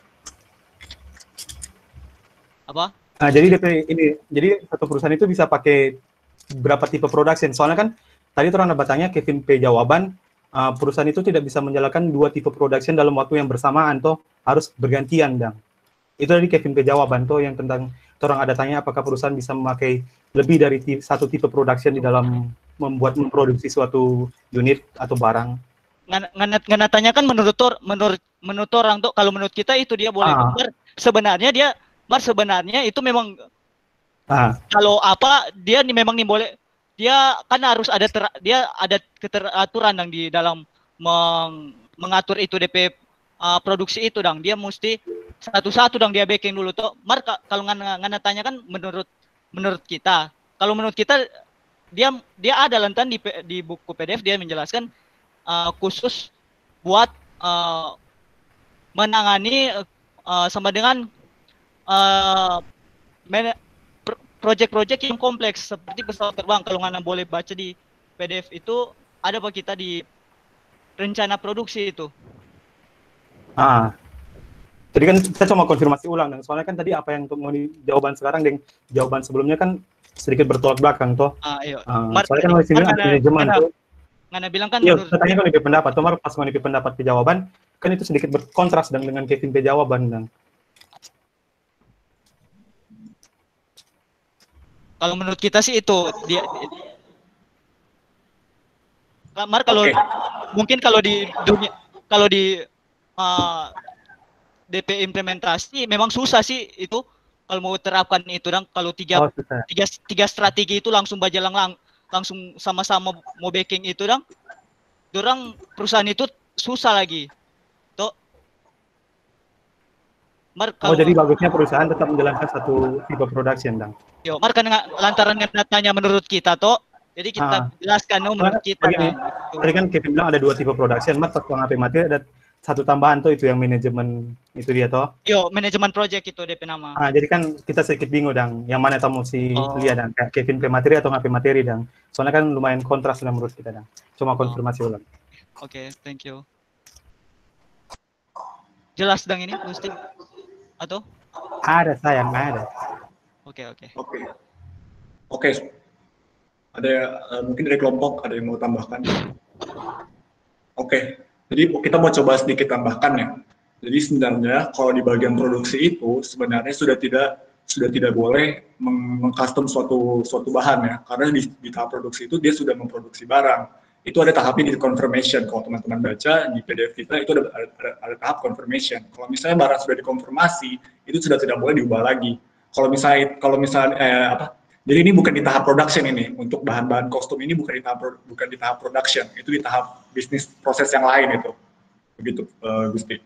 Apa? Nah, jadi D P ini, jadi satu perusahaan itu bisa pakai berapa tipe production. Soalnya kan tadi orang bertanya Kevin P jawaban, uh, perusahaan itu tidak bisa menjalankan dua tipe production dalam waktu yang bersamaan, toh harus bergantian, Dang. Itu dari Kevin P jawaban toh yang tentang orang ada tanya apakah perusahaan bisa memakai lebih dari tipe, satu tipe production di dalam membuat memproduksi suatu unit atau barang. Ngana tanya kan menurut menurut menurut orang tuh, kalau menurut kita itu dia boleh. Ah. Mar, sebenarnya dia Mar sebenarnya itu memang ah. kalau apa dia nih memang nih boleh, dia kan harus ada ter, dia ada keteraturan yang di dalam meng mengatur itu D P uh, produksi itu dong. Dia mesti satu-satu dong dia backing dulu tuh. Mar kalau ngana, ngana tanya kan menurut menurut kita. Kalau menurut kita dia dia ada lentan di di buku P D F dia menjelaskan uh, khusus buat uh, menangani uh, sama dengan uh, proyek-proyek yang kompleks seperti pesawat terbang. Kalau ngana boleh baca di P D F itu ada pak kita di rencana produksi itu. Ah, jadi kan kita cuma konfirmasi ulang, dan soalnya kan tadi apa yang untuk mau di jawaban sekarang dan jawaban sebelumnya kan sedikit bertolak belakang toh. Ah, iya. Ah, Mar, soalnya kan di sini ada manajemen tuh. Ngana bilang kan Iya, menurut saya tanya kan lebih pendapat, Tomar pas mau lebih pendapat ke jawaban kan itu sedikit berkontras dengan dengan Kevin ke jawaban dan. Kalau menurut kita sih itu dia. Mar kalau okay. Mungkin kalau di dunia kalau di uh, D P implementasi memang susah sih itu kalau mau terapkan itu dan kalau tiga, oh, tiga tiga strategi itu langsung bajalang lang, langsung sama-sama mau backing itu dan orang perusahaan itu susah lagi. Tuh. Mar, oh jadi bagusnya perusahaan tetap menjalankan satu tipe production dang. Yo, Mar kan lantaran datanya menurut kita toh. Jadi kita ah. jelaskan no, menurut kita. Begini, nah, tadi kan Kevin bilang ada dua tipe production, Mas pas H P materi ada satu tambahan tuh itu yang manajemen itu dia toh. Yo, manajemen project itu D P nama. Ah, jadi kan kita sedikit bingung dang, yang mana tamu si oh. lihat dang, kayak Kevin P materi atau H P materi dang. Soalnya kan lumayan kontras dengan menurut kita dang. Cuma konfirmasi oh. ulang. Oke, okay, thank you. Jelas dang ini, Gusti? Atau? Ada sayang, ada. Oke, okay, oke. Oke. Okay. Oke. Okay. Ada uh, mungkin dari kelompok ada yang mau tambahkan. Oke, okay. Jadi kita mau coba sedikit tambahkan ya. Jadi sebenarnya kalau di bagian produksi itu sebenarnya sudah tidak sudah tidak boleh mengcustom suatu suatu bahan ya, karena di, di tahap produksi itu dia sudah memproduksi barang. Itu ada tahapnya di confirmation. Kalau teman-teman baca di P D F kita itu ada, ada, ada tahap confirmation. Kalau misalnya barang sudah dikonfirmasi itu sudah tidak boleh diubah lagi. Kalau misalnya kalau misalnya eh, apa? Jadi ini bukan di tahap production ini, untuk bahan-bahan kostum ini bukan di tahap bukan di tahap production, itu di tahap bisnis proses yang lain itu, begitu uh, Gusti.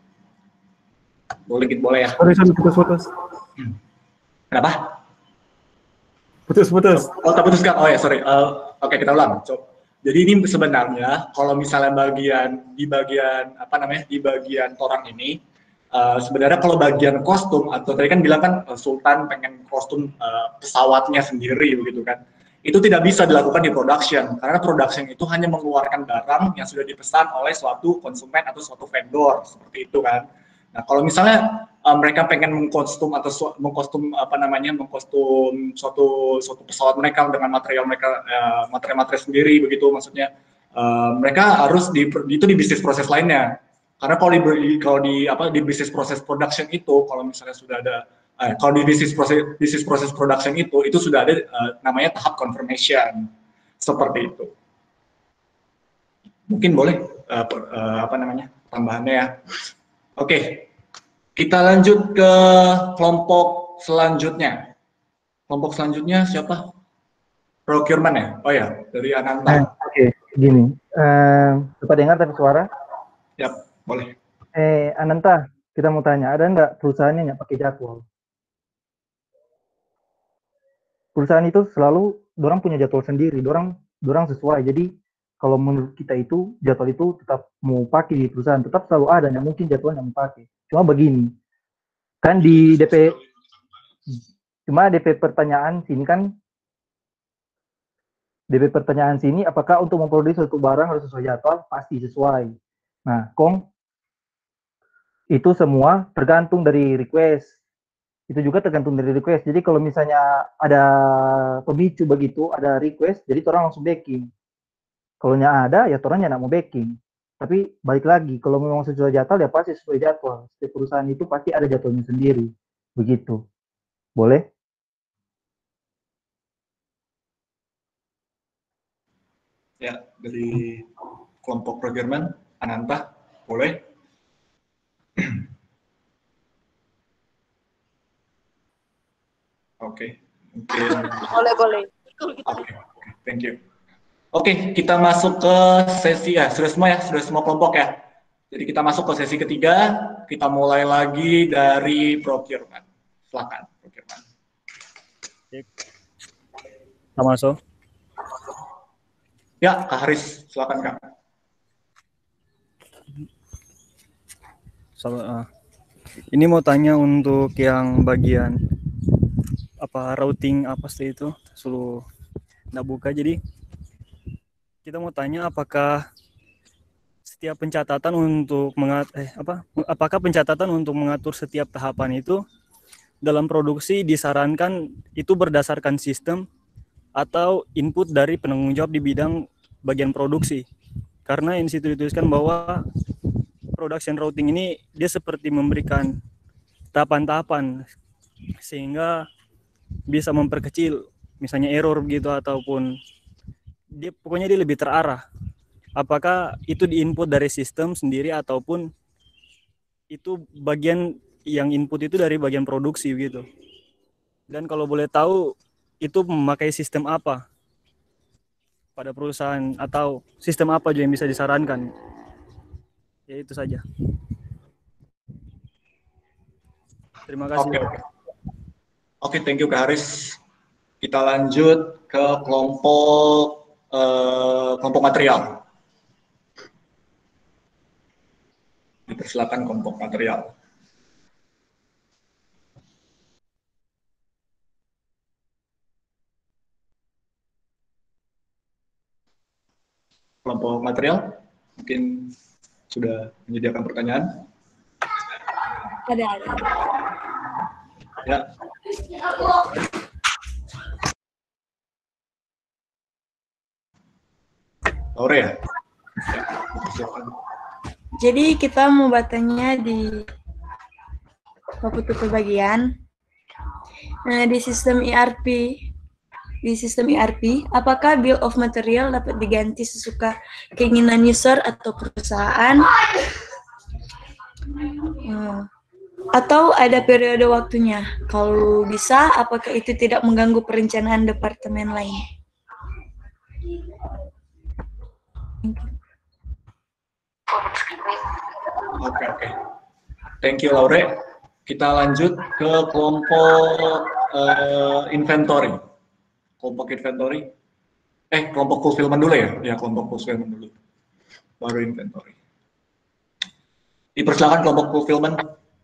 Boleh gitu boleh ya? Sorry, sorry, putus-putus. Hmm. Kenapa? Putus-putus. Oh, tak putuskan. Oh ya, sorry. Uh, Oke, okay, kita ulang. So, jadi ini sebenarnya kalau misalnya bagian di bagian apa namanya di bagian torang ini. Uh, sebenarnya kalau bagian kostum atau tadi kan bilang kan uh, Sultan pengen kostum uh, pesawatnya sendiri begitu kan, itu tidak bisa dilakukan di production karena production itu hanya mengeluarkan barang yang sudah dipesan oleh suatu konsumen atau suatu vendor seperti itu kan. Nah kalau misalnya uh, mereka pengen mengkostum atau mengkostum apa namanya mengkostum suatu suatu pesawat mereka dengan material mereka uh, material-material sendiri begitu maksudnya uh, mereka harus di itu di bisnis proses lainnya. Karena kalau di kalau di apa di bisnis proses production itu kalau misalnya sudah ada eh, kalau di bisnis proses bisnis proses production itu itu sudah ada uh, namanya tahap confirmation seperti itu. Mungkin boleh uh, per, uh, apa namanya tambahannya ya. Oke, okay. Kita lanjut ke kelompok selanjutnya. Kelompok selanjutnya siapa? Procurement ya? Oh ya, dari Ananta. Eh, Oke, okay. Gini. Uh, Cepat dengar tapi suara? Yap. Boleh. Eh, Ananta, kita mau tanya, ada nggak perusahaannya nggak pakai jadwal? Perusahaan itu selalu, dorang punya jadwal sendiri, dorang, dorang sesuai. Jadi kalau menurut kita itu jadwal itu tetap mau pakai di perusahaan, tetap selalu ada, nggak mungkin jadwalnya mau pakai. Cuma begini, kan di D P, cuma D P pertanyaan sini kan, D P pertanyaan sini, apakah untuk memproduksi suatu barang harus sesuai jadwal? Pasti sesuai. Nah, Kong, itu semua tergantung dari request. Itu juga tergantung dari request. Jadi kalau misalnya ada pemicu begitu, ada request, jadi orang langsung backing. Kalau nya ada, ya orangnya nggak mau backing. Tapi balik lagi, kalau memang sesuai jadwal, ya pasti sesuai jadwal. Setiap perusahaan itu pasti ada jadwalnya sendiri. Begitu. Boleh? Ya, dari kelompok procurement, Ananta, boleh? Oke, okay. Mungkin. Boleh, boleh. Oke, okay. Okay. Thank you. Oke, kita masuk ke sesi ya. Sudah semua ya, sudah semua kelompok ya. Jadi kita masuk ke sesi ketiga. Kita mulai lagi dari procurement. Silakan, procurement. Pak Maso. Ya, Kak Haris, silakan Kak. So, uh, ini mau tanya untuk yang bagian apa routing apa sih itu seluruh nggak buka, jadi kita mau tanya apakah setiap pencatatan untuk mengat eh apa apakah pencatatan untuk mengatur setiap tahapan itu dalam produksi disarankan itu berdasarkan sistem atau input dari penanggung jawab di bidang bagian produksi, karena di situ dituliskan bahwa production routing ini dia seperti memberikan tahapan-tahapan sehingga bisa memperkecil misalnya error gitu, ataupun dia pokoknya dia lebih terarah. Apakah itu diinput dari sistem sendiri ataupun itu bagian yang input itu dari bagian produksi gitu. Dan kalau boleh tahu itu memakai sistem apa pada perusahaan, atau sistem apa juga yang bisa disarankan. Ya itu saja. Terima kasih. Oke, oke. Oke, thank you Kak Haris. Kita lanjut ke kelompok eh, kelompok material. Dipersilakan kelompok material. Kelompok material mungkin sudah menyediakan pertanyaan. Ada, ada. Ya. Laure ya? Ya, jadi kita mau bertanya di Bapak bagian. Nah, di sistem E R P, di sistem E R P, apakah bill of material dapat diganti sesuka keinginan user atau perusahaan? Hmm. Atau ada periode waktunya? Kalau bisa, apakah itu tidak mengganggu perencanaan departemen lain? Oke, oke. Thank you, Laure. Kita lanjut ke kelompok uh, inventory. Kelompok inventory. Eh, kelompok fulfillment dulu ya? Ya, kelompok fulfillment dulu. Baru inventory. Dipersilakan kelompok fulfillment.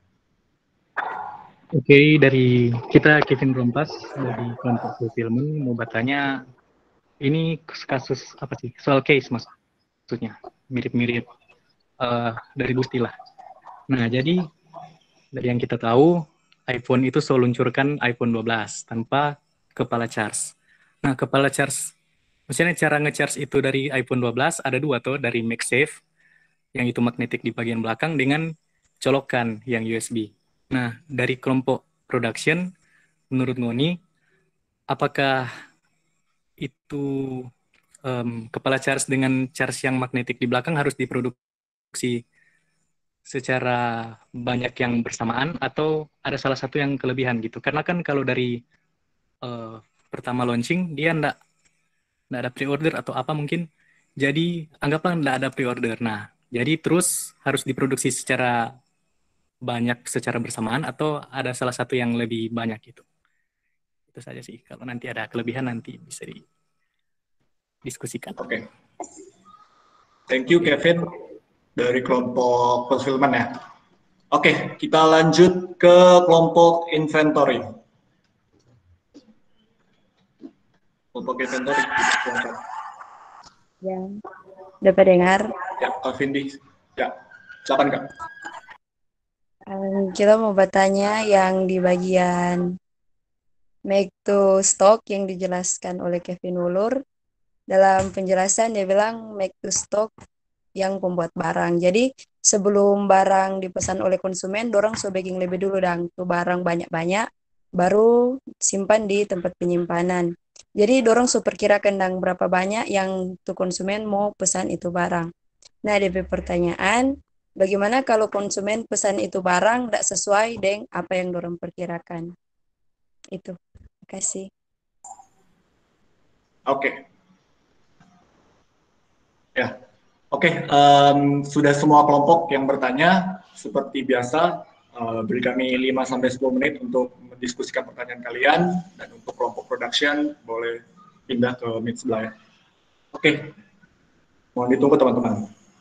Oke, okay, dari kita Kevin Rompas dari kelompok fulfillment mau bertanya, ini kasus apa sih? Soal case maksudnya, mirip-mirip uh, dari Gusti lah. Nah, jadi dari yang kita tahu, iPhone itu selalu luncurkan iPhone dua belas tanpa kepala charge. Nah, kepala charge, maksudnya cara nge-charge itu dari iPhone dua belas ada dua tuh, dari MagSafe, yang itu magnetik di bagian belakang, dengan colokan yang U S B. Nah, dari kelompok production, menurut Ngoni, apakah itu um, kepala charge dengan charge yang magnetik di belakang harus diproduksi secara banyak yang bersamaan, atau ada salah satu yang kelebihan gitu? Karena kan kalau dari uh, pertama launching, dia nggak nggak ada pre-order atau apa mungkin, jadi anggaplah nggak ada pre-order. Nah, jadi terus harus diproduksi secara banyak secara bersamaan, atau ada salah satu yang lebih banyak gitu. Itu saja sih. Kalau nanti ada kelebihan nanti bisa didiskusikan. Oke. Okay. Thank you Kevin dari kelompok fulfillment ya. Oke, okay, kita lanjut ke kelompok inventory. Kelompok inventory. Ya, dapat dengar. Ya, Kak Vindi. Ya, silakan Kak. Um, kita mau bertanya yang di bagian make to stock yang dijelaskan oleh Kevin Wulur. Dalam penjelasan dia bilang make to stock yang pembuat barang. Jadi sebelum barang dipesan oleh konsumen, dorang so bagging lebih dulu dang tuh barang banyak-banyak, baru simpan di tempat penyimpanan. Jadi dorang so perkirakan dang berapa banyak yang tuh konsumen mau pesan itu barang. Nah, D P pertanyaan, bagaimana kalau konsumen pesan itu barang tidak sesuai dengan apa yang dorang perkirakan? Itu. Terima kasih. Oke. Ya, oke. Okay. Um, sudah semua kelompok yang bertanya, seperti biasa, uh, beri kami lima sampai sepuluh menit untuk mendiskusikan pertanyaan kalian, dan untuk kelompok production boleh pindah ke meet sebelah ya. Oke, okay. Mohon ditunggu teman-teman.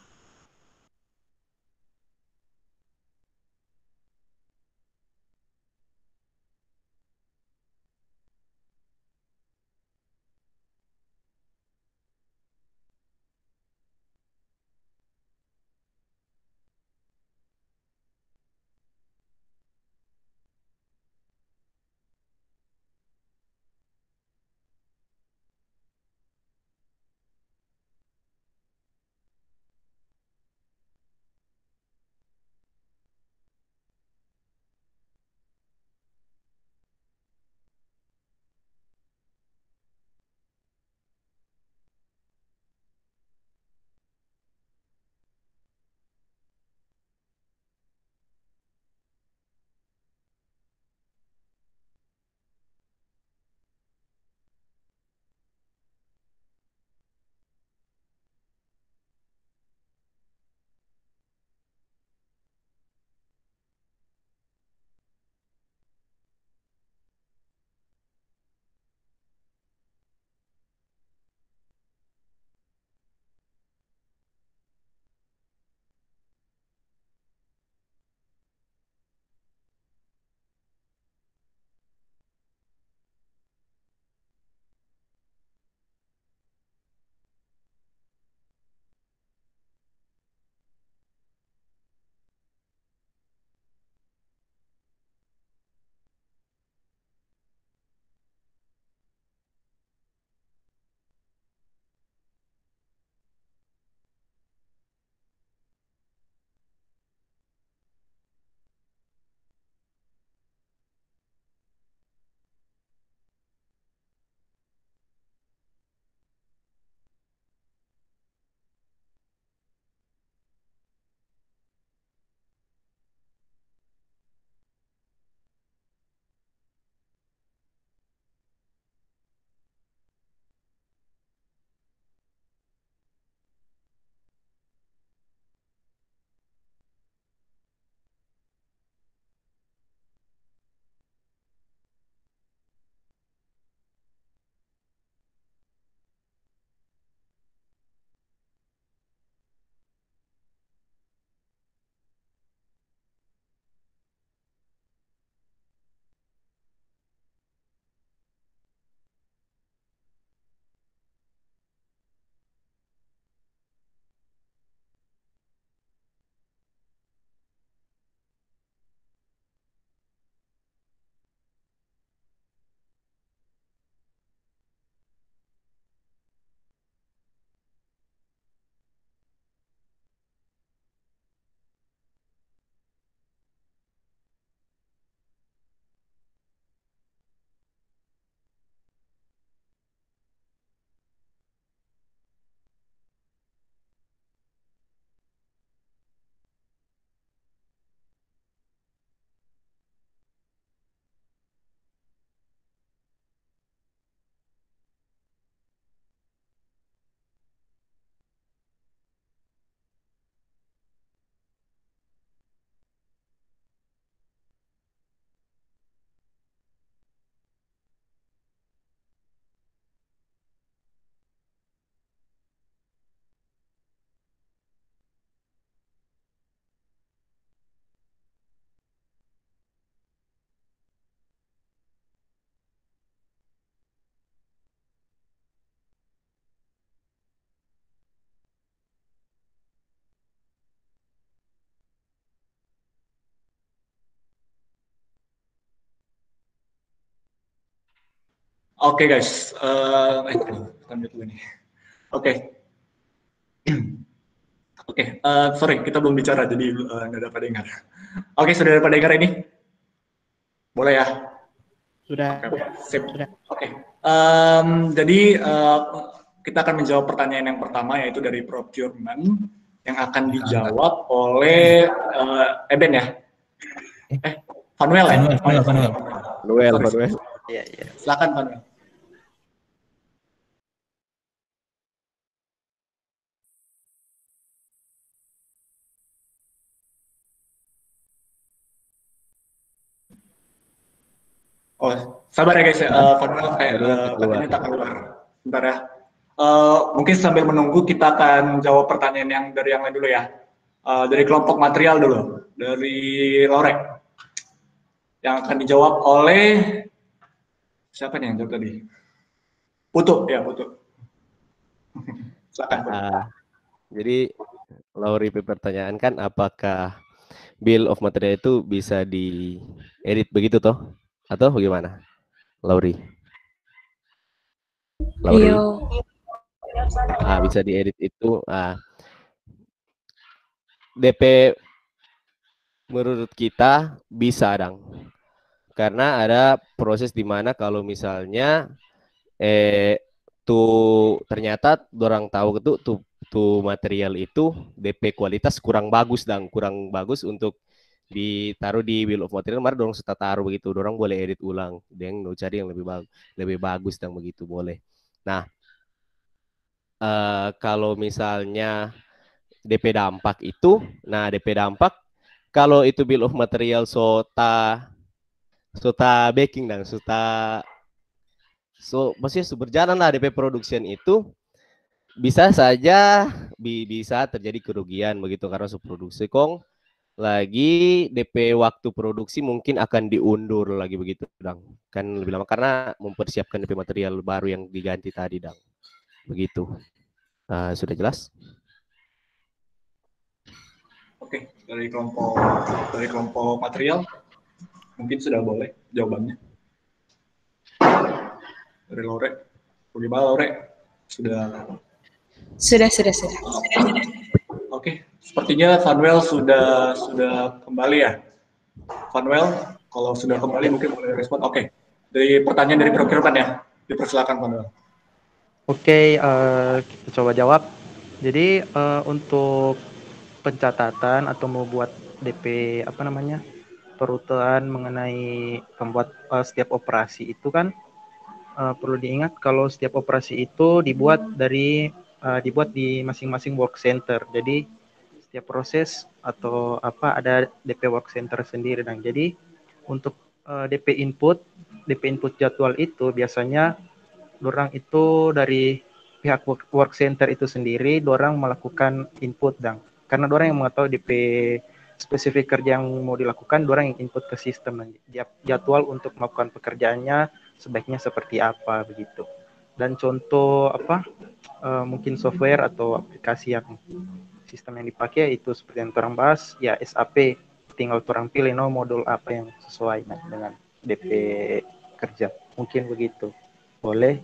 Oke okay, guys, uh, eh, lanjut dulu nih. Oke, okay. Oke, okay, uh, sorry kita belum bicara jadi nggak uh, dapat dengar. Oke, okay, sudah dapat dengar ini? Boleh ya? Sudah. Okay, sip. Sudah. Oke, okay. um, jadi uh, kita akan menjawab pertanyaan yang pertama yaitu dari procurement yang akan dijawab oleh uh, Eben ya? Eh, Fanuel ya? Fanuel, Fanuel. Fanuel, Fanuel. Iya, iya. Silakan Fanuel. Oh, sabar ya guys ya. Uh, Fadlan kayak uh, katanya tak keluar. Bentar ya. Uh, mungkin sambil menunggu kita akan jawab pertanyaan yang dari yang lain dulu ya. Uh, dari kelompok material dulu, dari Lore. Yang akan dijawab oleh siapa nih yang jawab tadi? Putu, ya Putu. Silakan. Uh, jadi Lauri pertanyaan kan apakah bill of material itu bisa diedit begitu toh? Atau bagaimana? Lauri. Lauri. Ah, bisa diedit itu. Ah. D P menurut kita bisa dong. Karena ada proses di mana kalau misalnya eh tuh ternyata orang tahu itu tuh tuh material itu D P kualitas kurang bagus dan kurang bagus untuk ditaruh di bill of material, mari dorong serta taruh begitu, dorong boleh edit ulang, yang mau cari yang lebih bagus, lebih bagus dan begitu boleh. Nah, uh, kalau misalnya D P dampak itu, nah D P dampak kalau itu bill of material sota sota backing dan sota so maksudnya berjalan lah D P production itu bisa saja bi bisa terjadi kerugian begitu karena subproduksi kong lagi D P waktu produksi mungkin akan diundur lagi begitu dang, kan lebih lama karena mempersiapkan D P material baru yang diganti tadi dang, begitu. Uh, sudah jelas? Oke, dari kelompok dari kelompok material mungkin sudah boleh jawabannya. Dari Lore, bagaimana Lore? Sudah. Sudah, sudah, sudah. Oke, sepertinya Fanuel sudah sudah kembali ya. Fanuel, kalau sudah kembali mungkin boleh respon. Oke, dari pertanyaan dari procurement ya, dipersilakan Fanuel. Oke, uh, kita coba jawab. Jadi uh, untuk pencatatan atau membuat D P apa namanya perutuan mengenai pembuat uh, setiap operasi itu kan uh, perlu diingat kalau setiap operasi itu dibuat dari uh, dibuat di masing-masing work center. Jadi setiap proses atau apa ada D P work center sendiri. Dan jadi untuk uh, D P input, D P input jadwal itu biasanya dorang itu dari pihak work, work center itu sendiri, dorang melakukan input dan karena dorang yang mengetahui D P spesifik kerja yang mau dilakukan, dorang yang input ke sistem jadwal untuk melakukan pekerjaannya sebaiknya seperti apa begitu. Dan contoh apa uh, mungkin software atau aplikasi yang sistem yang dipakai itu seperti yang orang bahas ya S A P, tinggal orang pilih no modul apa yang sesuai nah, dengan D P kerja mungkin begitu. Boleh?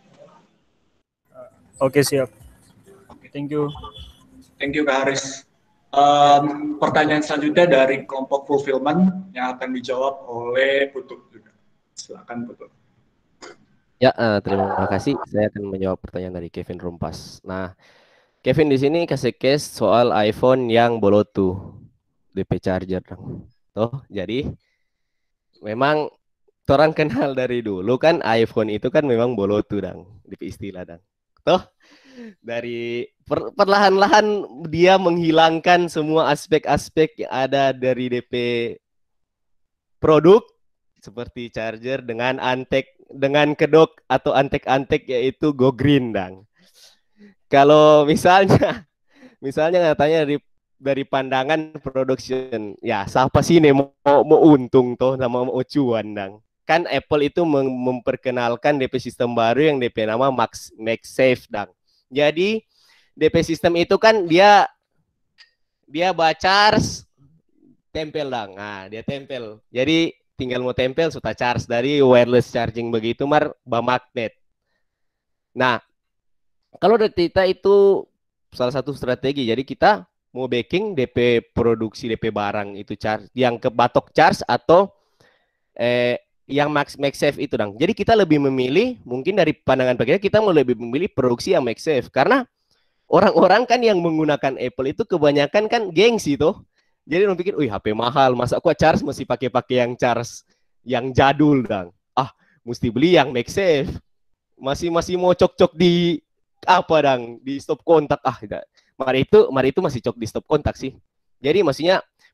Oke, siap. Thank you. Thank you Kak Haris. Um, pertanyaan selanjutnya dari kelompok fulfillment yang akan dijawab oleh Putu juga. Silakan Putu. Ya, uh, terima kasih. Saya akan menjawab pertanyaan dari Kevin Rumpas. Nah, Kevin di sini kasih case soal iPhone yang Bluetooth D P charger. Tuh, jadi memang orang kenal dari dulu kan iPhone itu kan memang Bluetooth dang, D P istilah dang. Tuh, dari per, perlahan-lahan dia menghilangkan semua aspek-aspek yang ada dari D P produk seperti charger dengan antek dengan kedok atau antek-antek yaitu go green dang. Kalau misalnya misalnya katanya dari dari pandangan production, ya siapa sih nih mau mau untung tuh sama mau cuan dang. Kan Apple itu mem memperkenalkan D P sistem baru yang D P nama Max MagSafe dang. Jadi D P sistem itu kan dia dia baca tempel dang. Nah, dia tempel. Jadi tinggal mau tempel sudah charge dari wireless charging begitu mar ba magnet. Nah, kalau dari kita itu salah satu strategi. Jadi kita mau backing D P produksi D P barang itu charge yang ke batok charge atau eh yang Max MagSafe itu dong. Jadi kita lebih memilih mungkin dari pandangan bagian kita mau lebih memilih produksi yang MagSafe karena orang-orang kan yang menggunakan Apple itu kebanyakan kan gengsi tuh. Jadi orang pikir, "Wih, H P mahal, masa aku charge mesti pakai-pakai yang charge yang jadul dong. Ah, mesti beli yang MagSafe. Masih masih mau cok-cok di apa dong, di stop kontak ah tidak. Mari itu mari itu masih cok di stop kontak sih. Jadi maksudnya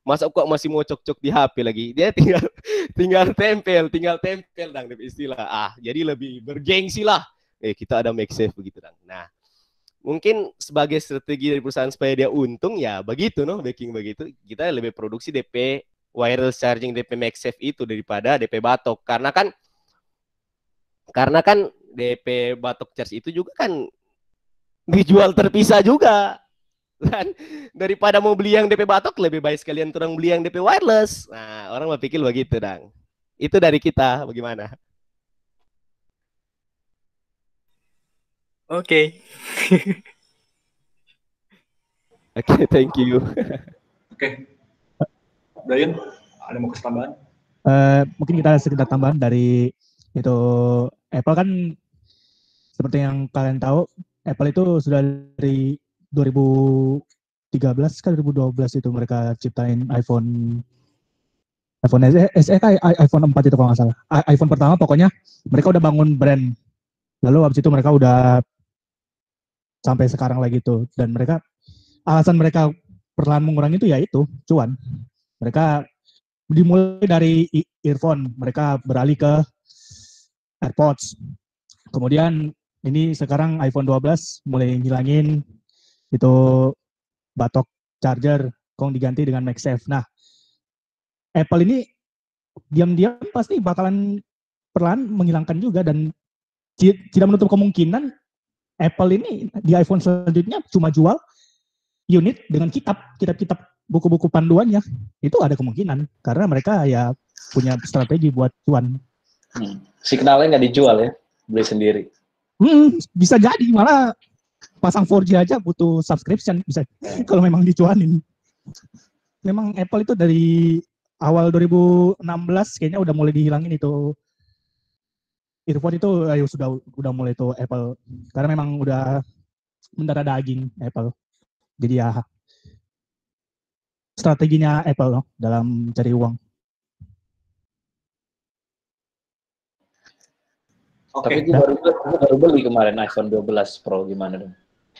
Masa kok masih mau cok-cok di H P lagi? Dia tinggal tinggal tempel, tinggal tempel dang istilah. Ah, jadi lebih bergengsi lah. Eh, kita ada MagSafe begitu dang. Nah, mungkin sebagai strategi dari perusahaan supaya dia untung ya begitu noh, backing begitu. Kita lebih produksi D P wireless charging D P MagSafe itu daripada D P batok. Karena kan karena kan D P batok charge itu juga kan dijual terpisah juga. Dan daripada mau beli yang D P batok lebih baik sekalian orang beli yang D P wireless. Nah, orang berpikir begitu dang. Itu dari kita, bagaimana? Oke. Oke, okay, thank you. Oke. Okay. Brian, ada mau kasih tambahan? Uh, mungkin kita sekedar tambahan dari itu Apple kan seperti yang kalian tahu, Apple itu sudah dari dua ribu tiga belas ke dua ribu dua belas itu mereka ciptain iPhone iPhone S E kan iPhone empat itu kalau nggak salah. iPhone pertama pokoknya mereka udah bangun brand. Lalu habis itu mereka udah sampai sekarang lagi tuh, dan mereka alasan mereka perlahan mengurangi itu ya itu cuan. Mereka dimulai dari earphone, mereka beralih ke AirPods. Kemudian ini sekarang iPhone dua belas mulai ngilangin itu batok charger, kong diganti dengan MagSafe. Nah, Apple ini diam-diam pasti bakalan perlahan menghilangkan juga, dan tidak menutup kemungkinan Apple ini di iPhone selanjutnya cuma jual unit dengan kitab, kitab-kitab buku-buku panduannya. Itu ada kemungkinan, karena mereka ya punya strategi buat cuan. Hmm. Signalnya nggak dijual ya, beli sendiri. Hmm, bisa jadi, malah pasang four G aja butuh subscription, bisa kalau memang dicuanin. Memang Apple itu dari awal dua ribu enam belas kayaknya udah mulai dihilangin itu earphone itu, ayo sudah udah mulai itu Apple, karena memang udah mendarah daging Apple. Jadi ya strateginya Apple loh dalam cari uang. Okay. Tapi gue baru, gue baru beli kemarin iPhone dua belas Pro, gimana dong?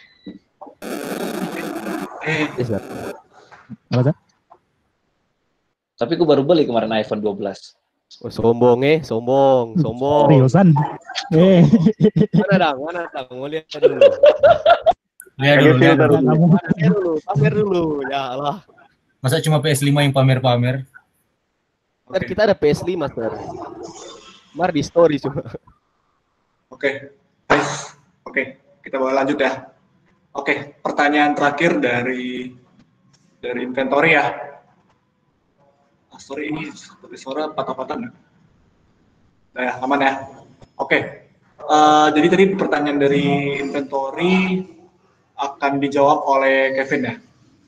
Apa tuh? Tapi gue baru beli kemarin iPhone dua belas. Oh, sombong eh, sombong, sombong. Seriusan? Eh. Mana dang, mana dang, mau lihat dulu. Lihat dulu, lihat dulu. Pamer dulu, pamer dulu, ya Allah. Masa cuma P S lima yang pamer-pamer? Okay. Kita ada P S lima, Sir. Mar di story cuma. Oke, okay. Oke, okay. Kita boleh lanjut ya. Oke, okay. Pertanyaan terakhir dari dari inventory ya. Ah, sorry, ini seperti suara patah-patah. Nah ya, aman ya. Oke, okay. uh, jadi tadi pertanyaan dari inventory akan dijawab oleh Kevin ya.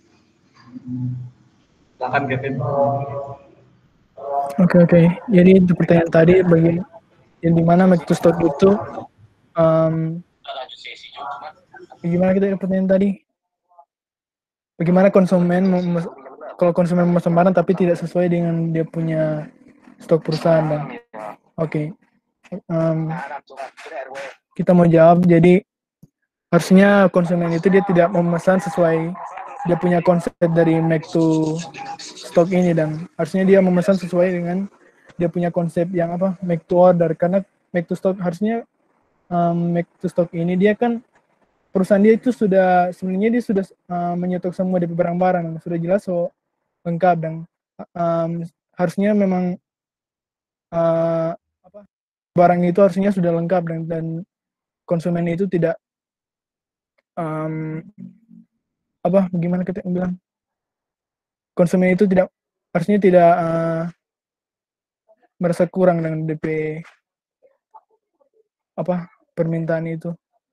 Silakan Kevin. Oke okay, oke. Okay. Jadi untuk pertanyaan tadi bagi yang dimana make to stock itu, um, bagaimana kita pertanyaan tadi? Bagaimana konsumen kalau konsumen memesan barang tapi tidak sesuai dengan dia punya stok perusahaan dan oke. Okay. Um, kita mau jawab, jadi harusnya konsumen itu dia tidak memesan sesuai dia punya konsep dari make to stock ini, dan harusnya dia memesan sesuai dengan dia punya konsep yang apa, make to order, karena make to stock harusnya um, make to stock ini dia kan perusahaan dia itu sudah sebenarnya dia sudah uh, menyetok semua dari barang-barang, sudah jelas so lengkap, dan um, harusnya memang uh, apa, barang itu harusnya sudah lengkap, dan, dan konsumen itu tidak um, apa bagaimana kita bilang, konsumen itu tidak harusnya tidak uh, merasa kurang dengan D P apa permintaan itu.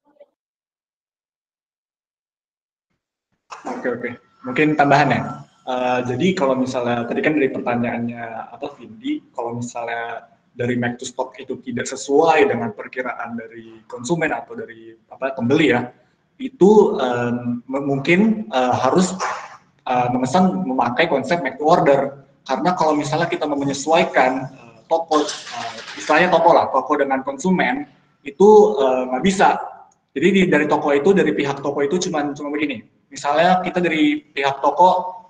Oke oke, mungkin tambahan ya. Uh, jadi kalau misalnya tadi kan dari pertanyaannya apa Vindi, kalau misalnya dari make to stock itu tidak sesuai dengan perkiraan dari konsumen atau dari apa pembeli ya, itu um, mungkin uh, harus uh, memesan memakai konsep make to order, karena kalau misalnya kita mau menyesuaikan uh, toko, uh, istilahnya toko lah, toko dengan konsumen itu nggak uh, bisa. Jadi di, dari toko itu, dari pihak toko itu cuma cuma begini. Misalnya kita dari pihak toko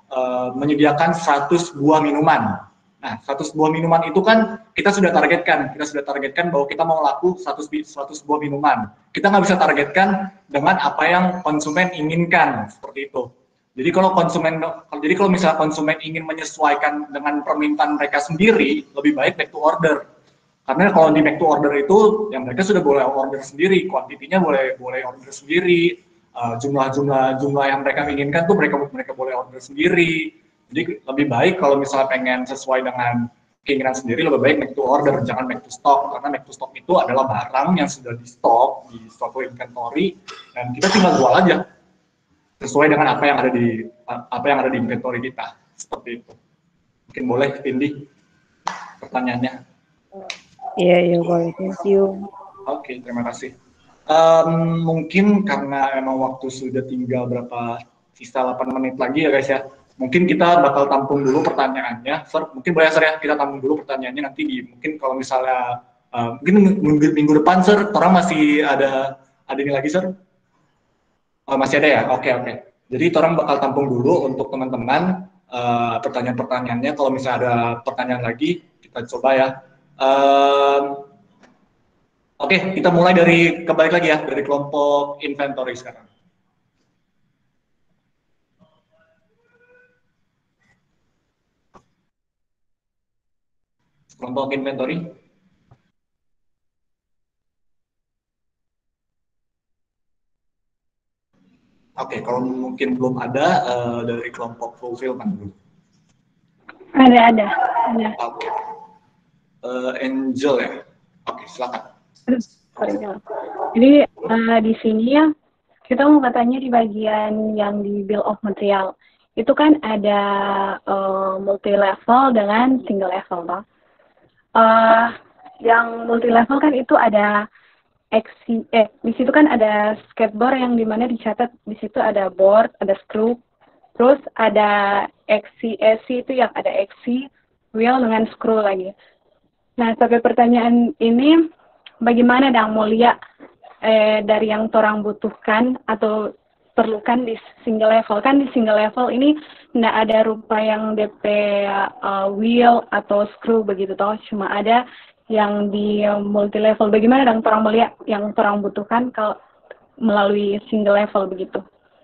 uh, menyediakan seratus buah minuman. Nah, seratus buah minuman itu kan kita sudah targetkan, kita sudah targetkan bahwa kita mau laku seratus, seratus buah minuman. Kita nggak bisa targetkan dengan apa yang konsumen inginkan, seperti itu. Jadi kalau konsumen, jadi kalau misalnya konsumen ingin menyesuaikan dengan permintaan mereka sendiri, lebih baik back to order. Karena kalau di back to order itu, ya mereka sudah boleh order sendiri, kuantitinya boleh boleh order sendiri, uh, jumlah-jumlah jumlah yang mereka inginkan tuh mereka mereka boleh order sendiri. Jadi lebih baik kalau misalnya pengen sesuai dengan keinginan sendiri, lebih baik back to order, jangan back to stock. Karena back to stock itu adalah barang yang sudah di stok, di stock inventory, dan kita tinggal jual aja sesuai dengan apa yang ada di apa yang ada di inventory kita, seperti itu. Mungkin boleh, Tindi, pertanyaannya. Iya, iya, boleh. Thank you. Oke, terima kasih. Um, mungkin karena emang waktu sudah tinggal berapa, sisa delapan menit lagi ya guys ya. Mungkin kita bakal tampung dulu pertanyaannya. Sir, mungkin boleh Sir ya, kita tampung dulu pertanyaannya nanti di, mungkin kalau misalnya, uh, mungkin minggu, minggu depan Sir, orang masih ada, ada ini lagi Sir? Oh, masih ada ya? Oke, oke. Jadi orang bakal tampung dulu untuk teman-teman uh, pertanyaan-pertanyaannya. Kalau misalnya ada pertanyaan lagi, kita coba ya. Um, Oke, okay, kita mulai dari, kembali lagi ya, dari kelompok inventory sekarang. Kelompok inventory. Oke, okay, kalau mungkin belum ada, uh, dari kelompok fulfillment dulu. Ada, ada. ada. Oke. Okay. Uh, Angel ya? Oke, okay, silakan. Sorry, jadi uh, di sini ya kita mau katanya di bagian yang di bill of material itu kan ada uh, multi level dengan single level, toh. Uh, yang multi level kan itu ada X C, eh di situ kan ada skateboard yang dimana dicatat di situ ada board, ada screw, terus ada X C S C itu yang ada X C, wheel dengan screw lagi. Nah, sampai pertanyaan ini bagaimana dang mulia eh, dari yang orang butuhkan atau perlukan di single level? Kan di single level ini tidak ada rupa yang D P uh, wheel atau screw begitu toh, cuma ada yang di multi level. Bagaimana dang orang mulia yang orang butuhkan kalau melalui single level begitu?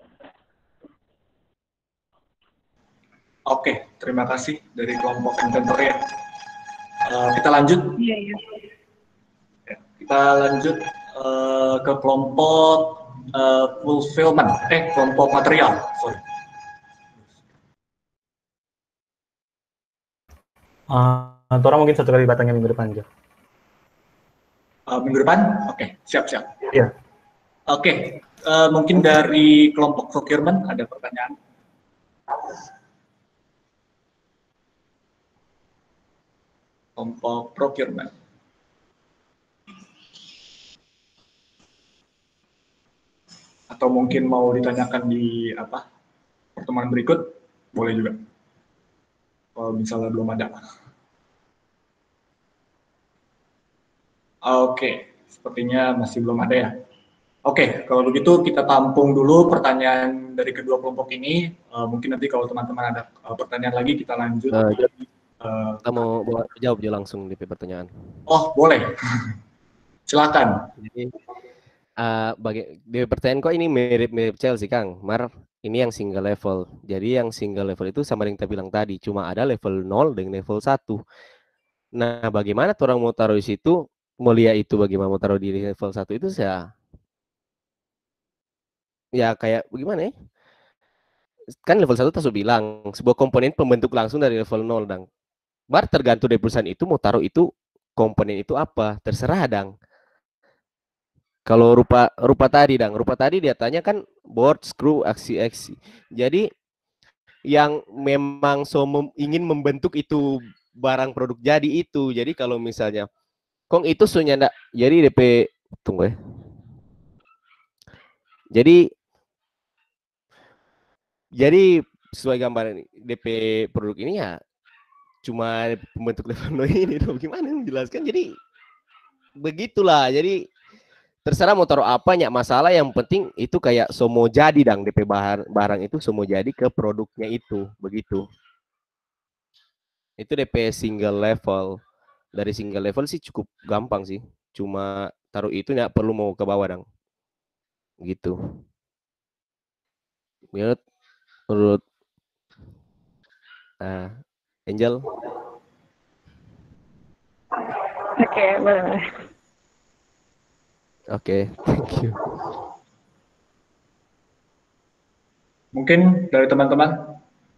Oke, terima kasih dari kelompok inventory ya. Uh, kita lanjut. Iya, iya. Kita lanjut uh, ke kelompok uh, fulfillment, eh kelompok material, sorry. Uh, orang mungkin satu kali batangnya minggu depan aja. Uh, minggu depan? Oke, okay, siap siap. Iya. Oke, okay. uh, mungkin dari kelompok procurement ada pertanyaan. Kelompok procurement. Atau mungkin mau ditanyakan di apa pertemuan berikut, boleh juga. Kalau misalnya belum ada. Oke, sepertinya masih belum ada ya. Oke, kalau begitu kita tampung dulu pertanyaan dari kedua kelompok ini. Uh, mungkin nanti kalau teman-teman ada uh, pertanyaan lagi kita lanjut. Uh, uh, kita mau jawab aja langsung di pertanyaan. Oh, boleh. Silakan. Jadi, Uh, bagi di pertanyaan kok ini mirip-mirip Chelsea Kang, Mar ini yang single level. Jadi yang single level itu sama yang kita bilang tadi, cuma ada level nol dengan level satu. Nah, bagaimana orang mau taruh di situ? Mulia itu bagaimana mau taruh di level satu itu saya ya kayak bagaimana ya? Kan level satu tak bilang sebuah komponen pembentuk langsung dari level nol, dang. Mar tergantung dari perusahaan itu mau taruh itu komponen itu apa, terserah dang. Kalau rupa rupa tadi dang, rupa tadi dia tanya kan board, screw, aksi-aksi. Jadi yang memang so mem, ingin membentuk itu barang produk jadi itu. Jadi kalau misalnya kong itu sunya ndak, jadi D P tunggu ya. Jadi jadi sesuai gambaran D P produk ini ya cuma pembentuk level ini tuh gimana menjelaskan. Jadi begitulah. Jadi Terserah mau taruh apa, nyak masalah, yang penting itu kayak semua jadi dang D P barang, barang itu semua jadi ke produknya itu, begitu. Itu D P single level. Dari single level sih cukup gampang sih. Cuma taruh itu nyak perlu mau ke bawah dang. Gitu. Menurut menurut uh, Angel. Oke, okay, boleh. Oke, okay, thank you. Mungkin dari teman-teman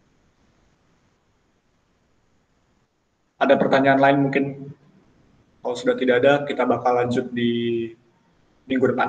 ada pertanyaan lain mungkin. Kalau sudah tidak ada, kita bakal lanjut di minggu depan.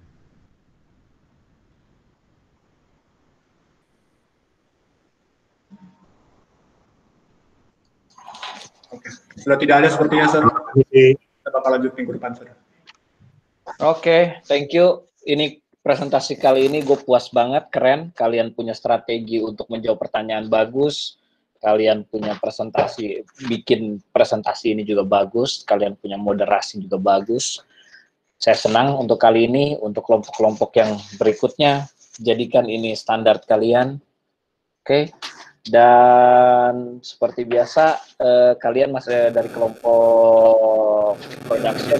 Oke, sudah tidak ada sepertinya, Sir. Kita bakal lanjut minggu depan, Sir. Oke, okay, thank you. Ini presentasi kali ini gue puas banget, keren. Kalian punya strategi untuk menjawab pertanyaan bagus. Kalian punya presentasi, bikin presentasi ini juga bagus. Kalian punya moderasi juga bagus. Saya senang untuk kali ini, untuk kelompok-kelompok yang berikutnya, jadikan ini standar kalian. Oke, okay. Dan seperti biasa, eh, kalian masih dari kelompok production.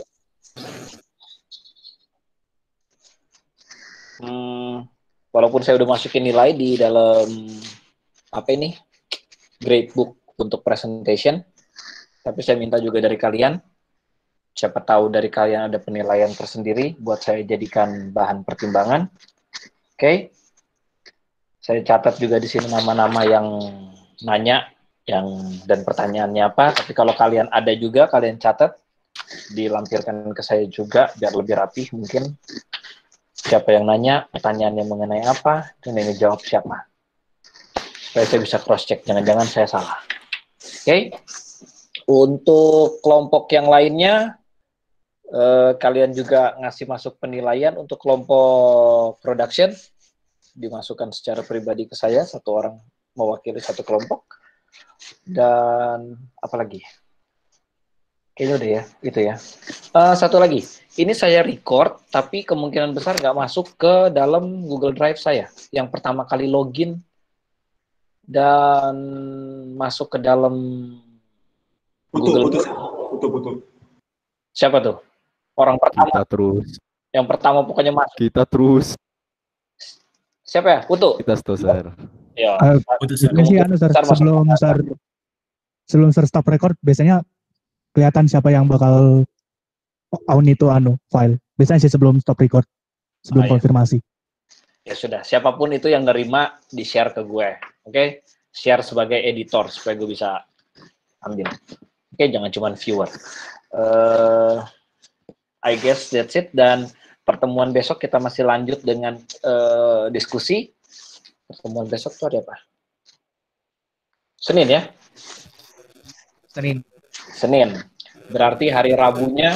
Hmm, walaupun saya udah masukin nilai di dalam apa ini gradebook untuk presentation, tapi saya minta juga dari kalian, siapa tahu dari kalian ada penilaian tersendiri buat saya jadikan bahan pertimbangan. Oke, okay. Saya catat juga di sini nama-nama yang nanya, yang dan pertanyaannya apa. Tapi kalau kalian ada juga, kalian catat, dilampirkan ke saya juga biar lebih rapih mungkin. Siapa yang nanya, pertanyaannya mengenai apa, dan yang menjawab siapa. Supaya saya bisa cross-check, jangan-jangan saya salah. Oke, okay. Untuk kelompok yang lainnya, eh, kalian juga ngasih masuk penilaian untuk kelompok production, dimasukkan secara pribadi ke saya, satu orang mewakili satu kelompok. Dan apa lagi? Kayaknya udah ya, itu ya. Uh, satu lagi, ini saya record, tapi kemungkinan besar nggak masuk ke dalam Google Drive saya. Yang pertama kali login dan masuk ke dalam Butuh, Google butuh, Drive. butuh, butuh. Siapa tuh? Orang pertama. Kita terus. Yang pertama pokoknya masuk. Kita terus. Siapa ya? Putu. Kita Sir. Ya. Uh, sih, anu, sir, sebelum sir, sebelum sir stop record, biasanya kelihatan siapa yang bakal own itu anu file. Biasanya sih sebelum stop record, sebelum oh, konfirmasi. Ya. Ya sudah, siapapun itu yang nerima di share ke gue, oke? Okay? Share sebagai editor supaya gue bisa ambil. Oke, okay, jangan cuma viewer. Uh, I guess that's it. Dan pertemuan besok kita masih lanjut dengan uh, diskusi. Pertemuan besok tuh ada apa? Senin ya? Senin. Senin. Berarti hari Rabunya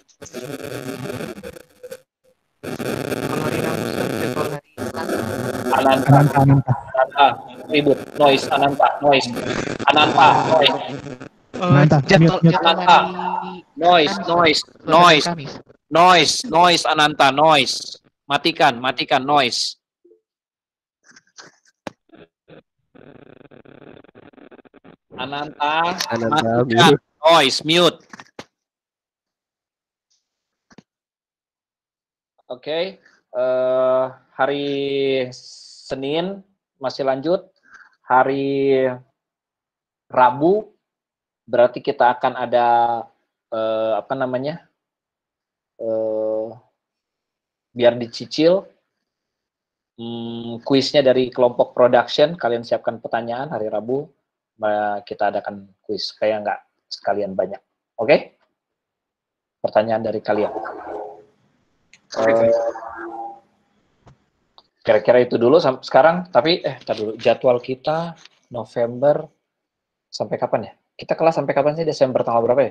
Ananta. Ananta. Ananta. Ribut. Noise. Ananta. Noise. Ananta. Noise. Ananta. Ananta. Noise. Noise. Noise. Noise. Noise. Ananta. Noise. Matikan. Matikan. Noise. Ananta. Ananta. Matikan. Noise. Mute. Oke, okay. uh, hari Senin masih lanjut, hari Rabu berarti kita akan ada uh, apa namanya, uh, biar dicicil, um, kuisnya dari kelompok production. Kalian siapkan pertanyaan hari Rabu, uh, kita adakan kuis supaya nggak sekalian banyak. Oke? Okay? Pertanyaan dari kalian. Kira-kira uh, itu dulu sampai sekarang. Tapi eh tar dulu, jadwal kita November sampai kapan ya? Kita kelas sampai kapan sih? Desember tanggal berapa ya?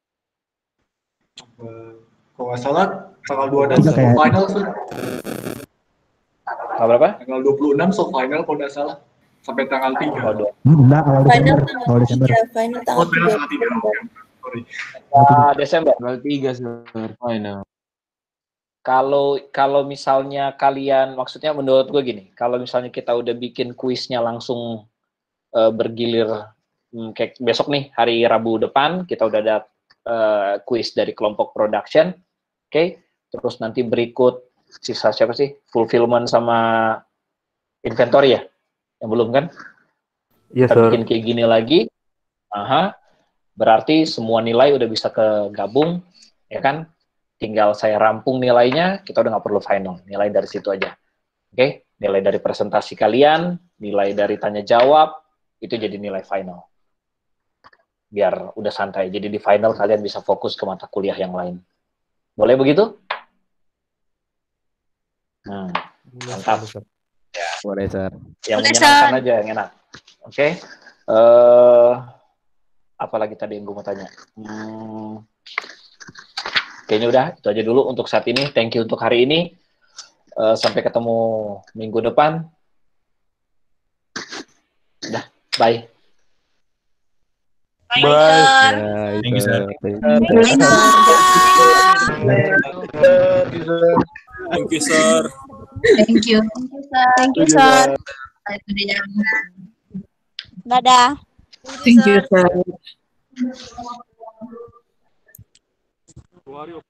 Uh, kalau nggak salah tanggal dua puluh enam so final sih. Tanggal berapa? Tanggal dua puluh enam so final kalau nggak salah. Sampai tanggal tiga. Oh, enggak, awal final Desember. Awal Desember. tiga, final tanggal Oh, final tanggal tiga. Sorry. Uh, Desember. Tanggal tiga sir, final. kalau kalau misalnya kalian, maksudnya menurut gue gini, kalau misalnya kita udah bikin kuisnya langsung uh, bergilir, hmm, kayak besok nih hari Rabu depan kita udah ada uh, kuis dari kelompok production, oke, okay? Terus nanti berikut sisa siapa sih, fulfillment sama inventory ya, yang belum kan? Yes, kita sir. bikin kayak gini lagi, aha, berarti semua nilai udah bisa kegabung, ya kan? Tinggal saya rampung nilainya, kita udah nggak perlu final, nilai dari situ aja. Oke, okay? Nilai dari presentasi kalian, nilai dari tanya jawab, itu jadi nilai final. Biar udah santai, jadi di final kalian bisa fokus ke mata kuliah yang lain. Boleh begitu? Hmm, mantap. Ya. Boleh, Sir. Yang menyenangkan aja, yang enak. Oke, okay? uh, apalagi tadi yang gue mau tanya? Hmm, kayaknya udah, itu aja dulu untuk saat ini. Thank you untuk hari ini. Uh, sampai ketemu minggu depan. Udah, bye. Bye, sir. Thank you, sir. Thank Bye, you. Thank you, sir. Thank you. Thank you, sir. Dadah. Thank you, sir. Wario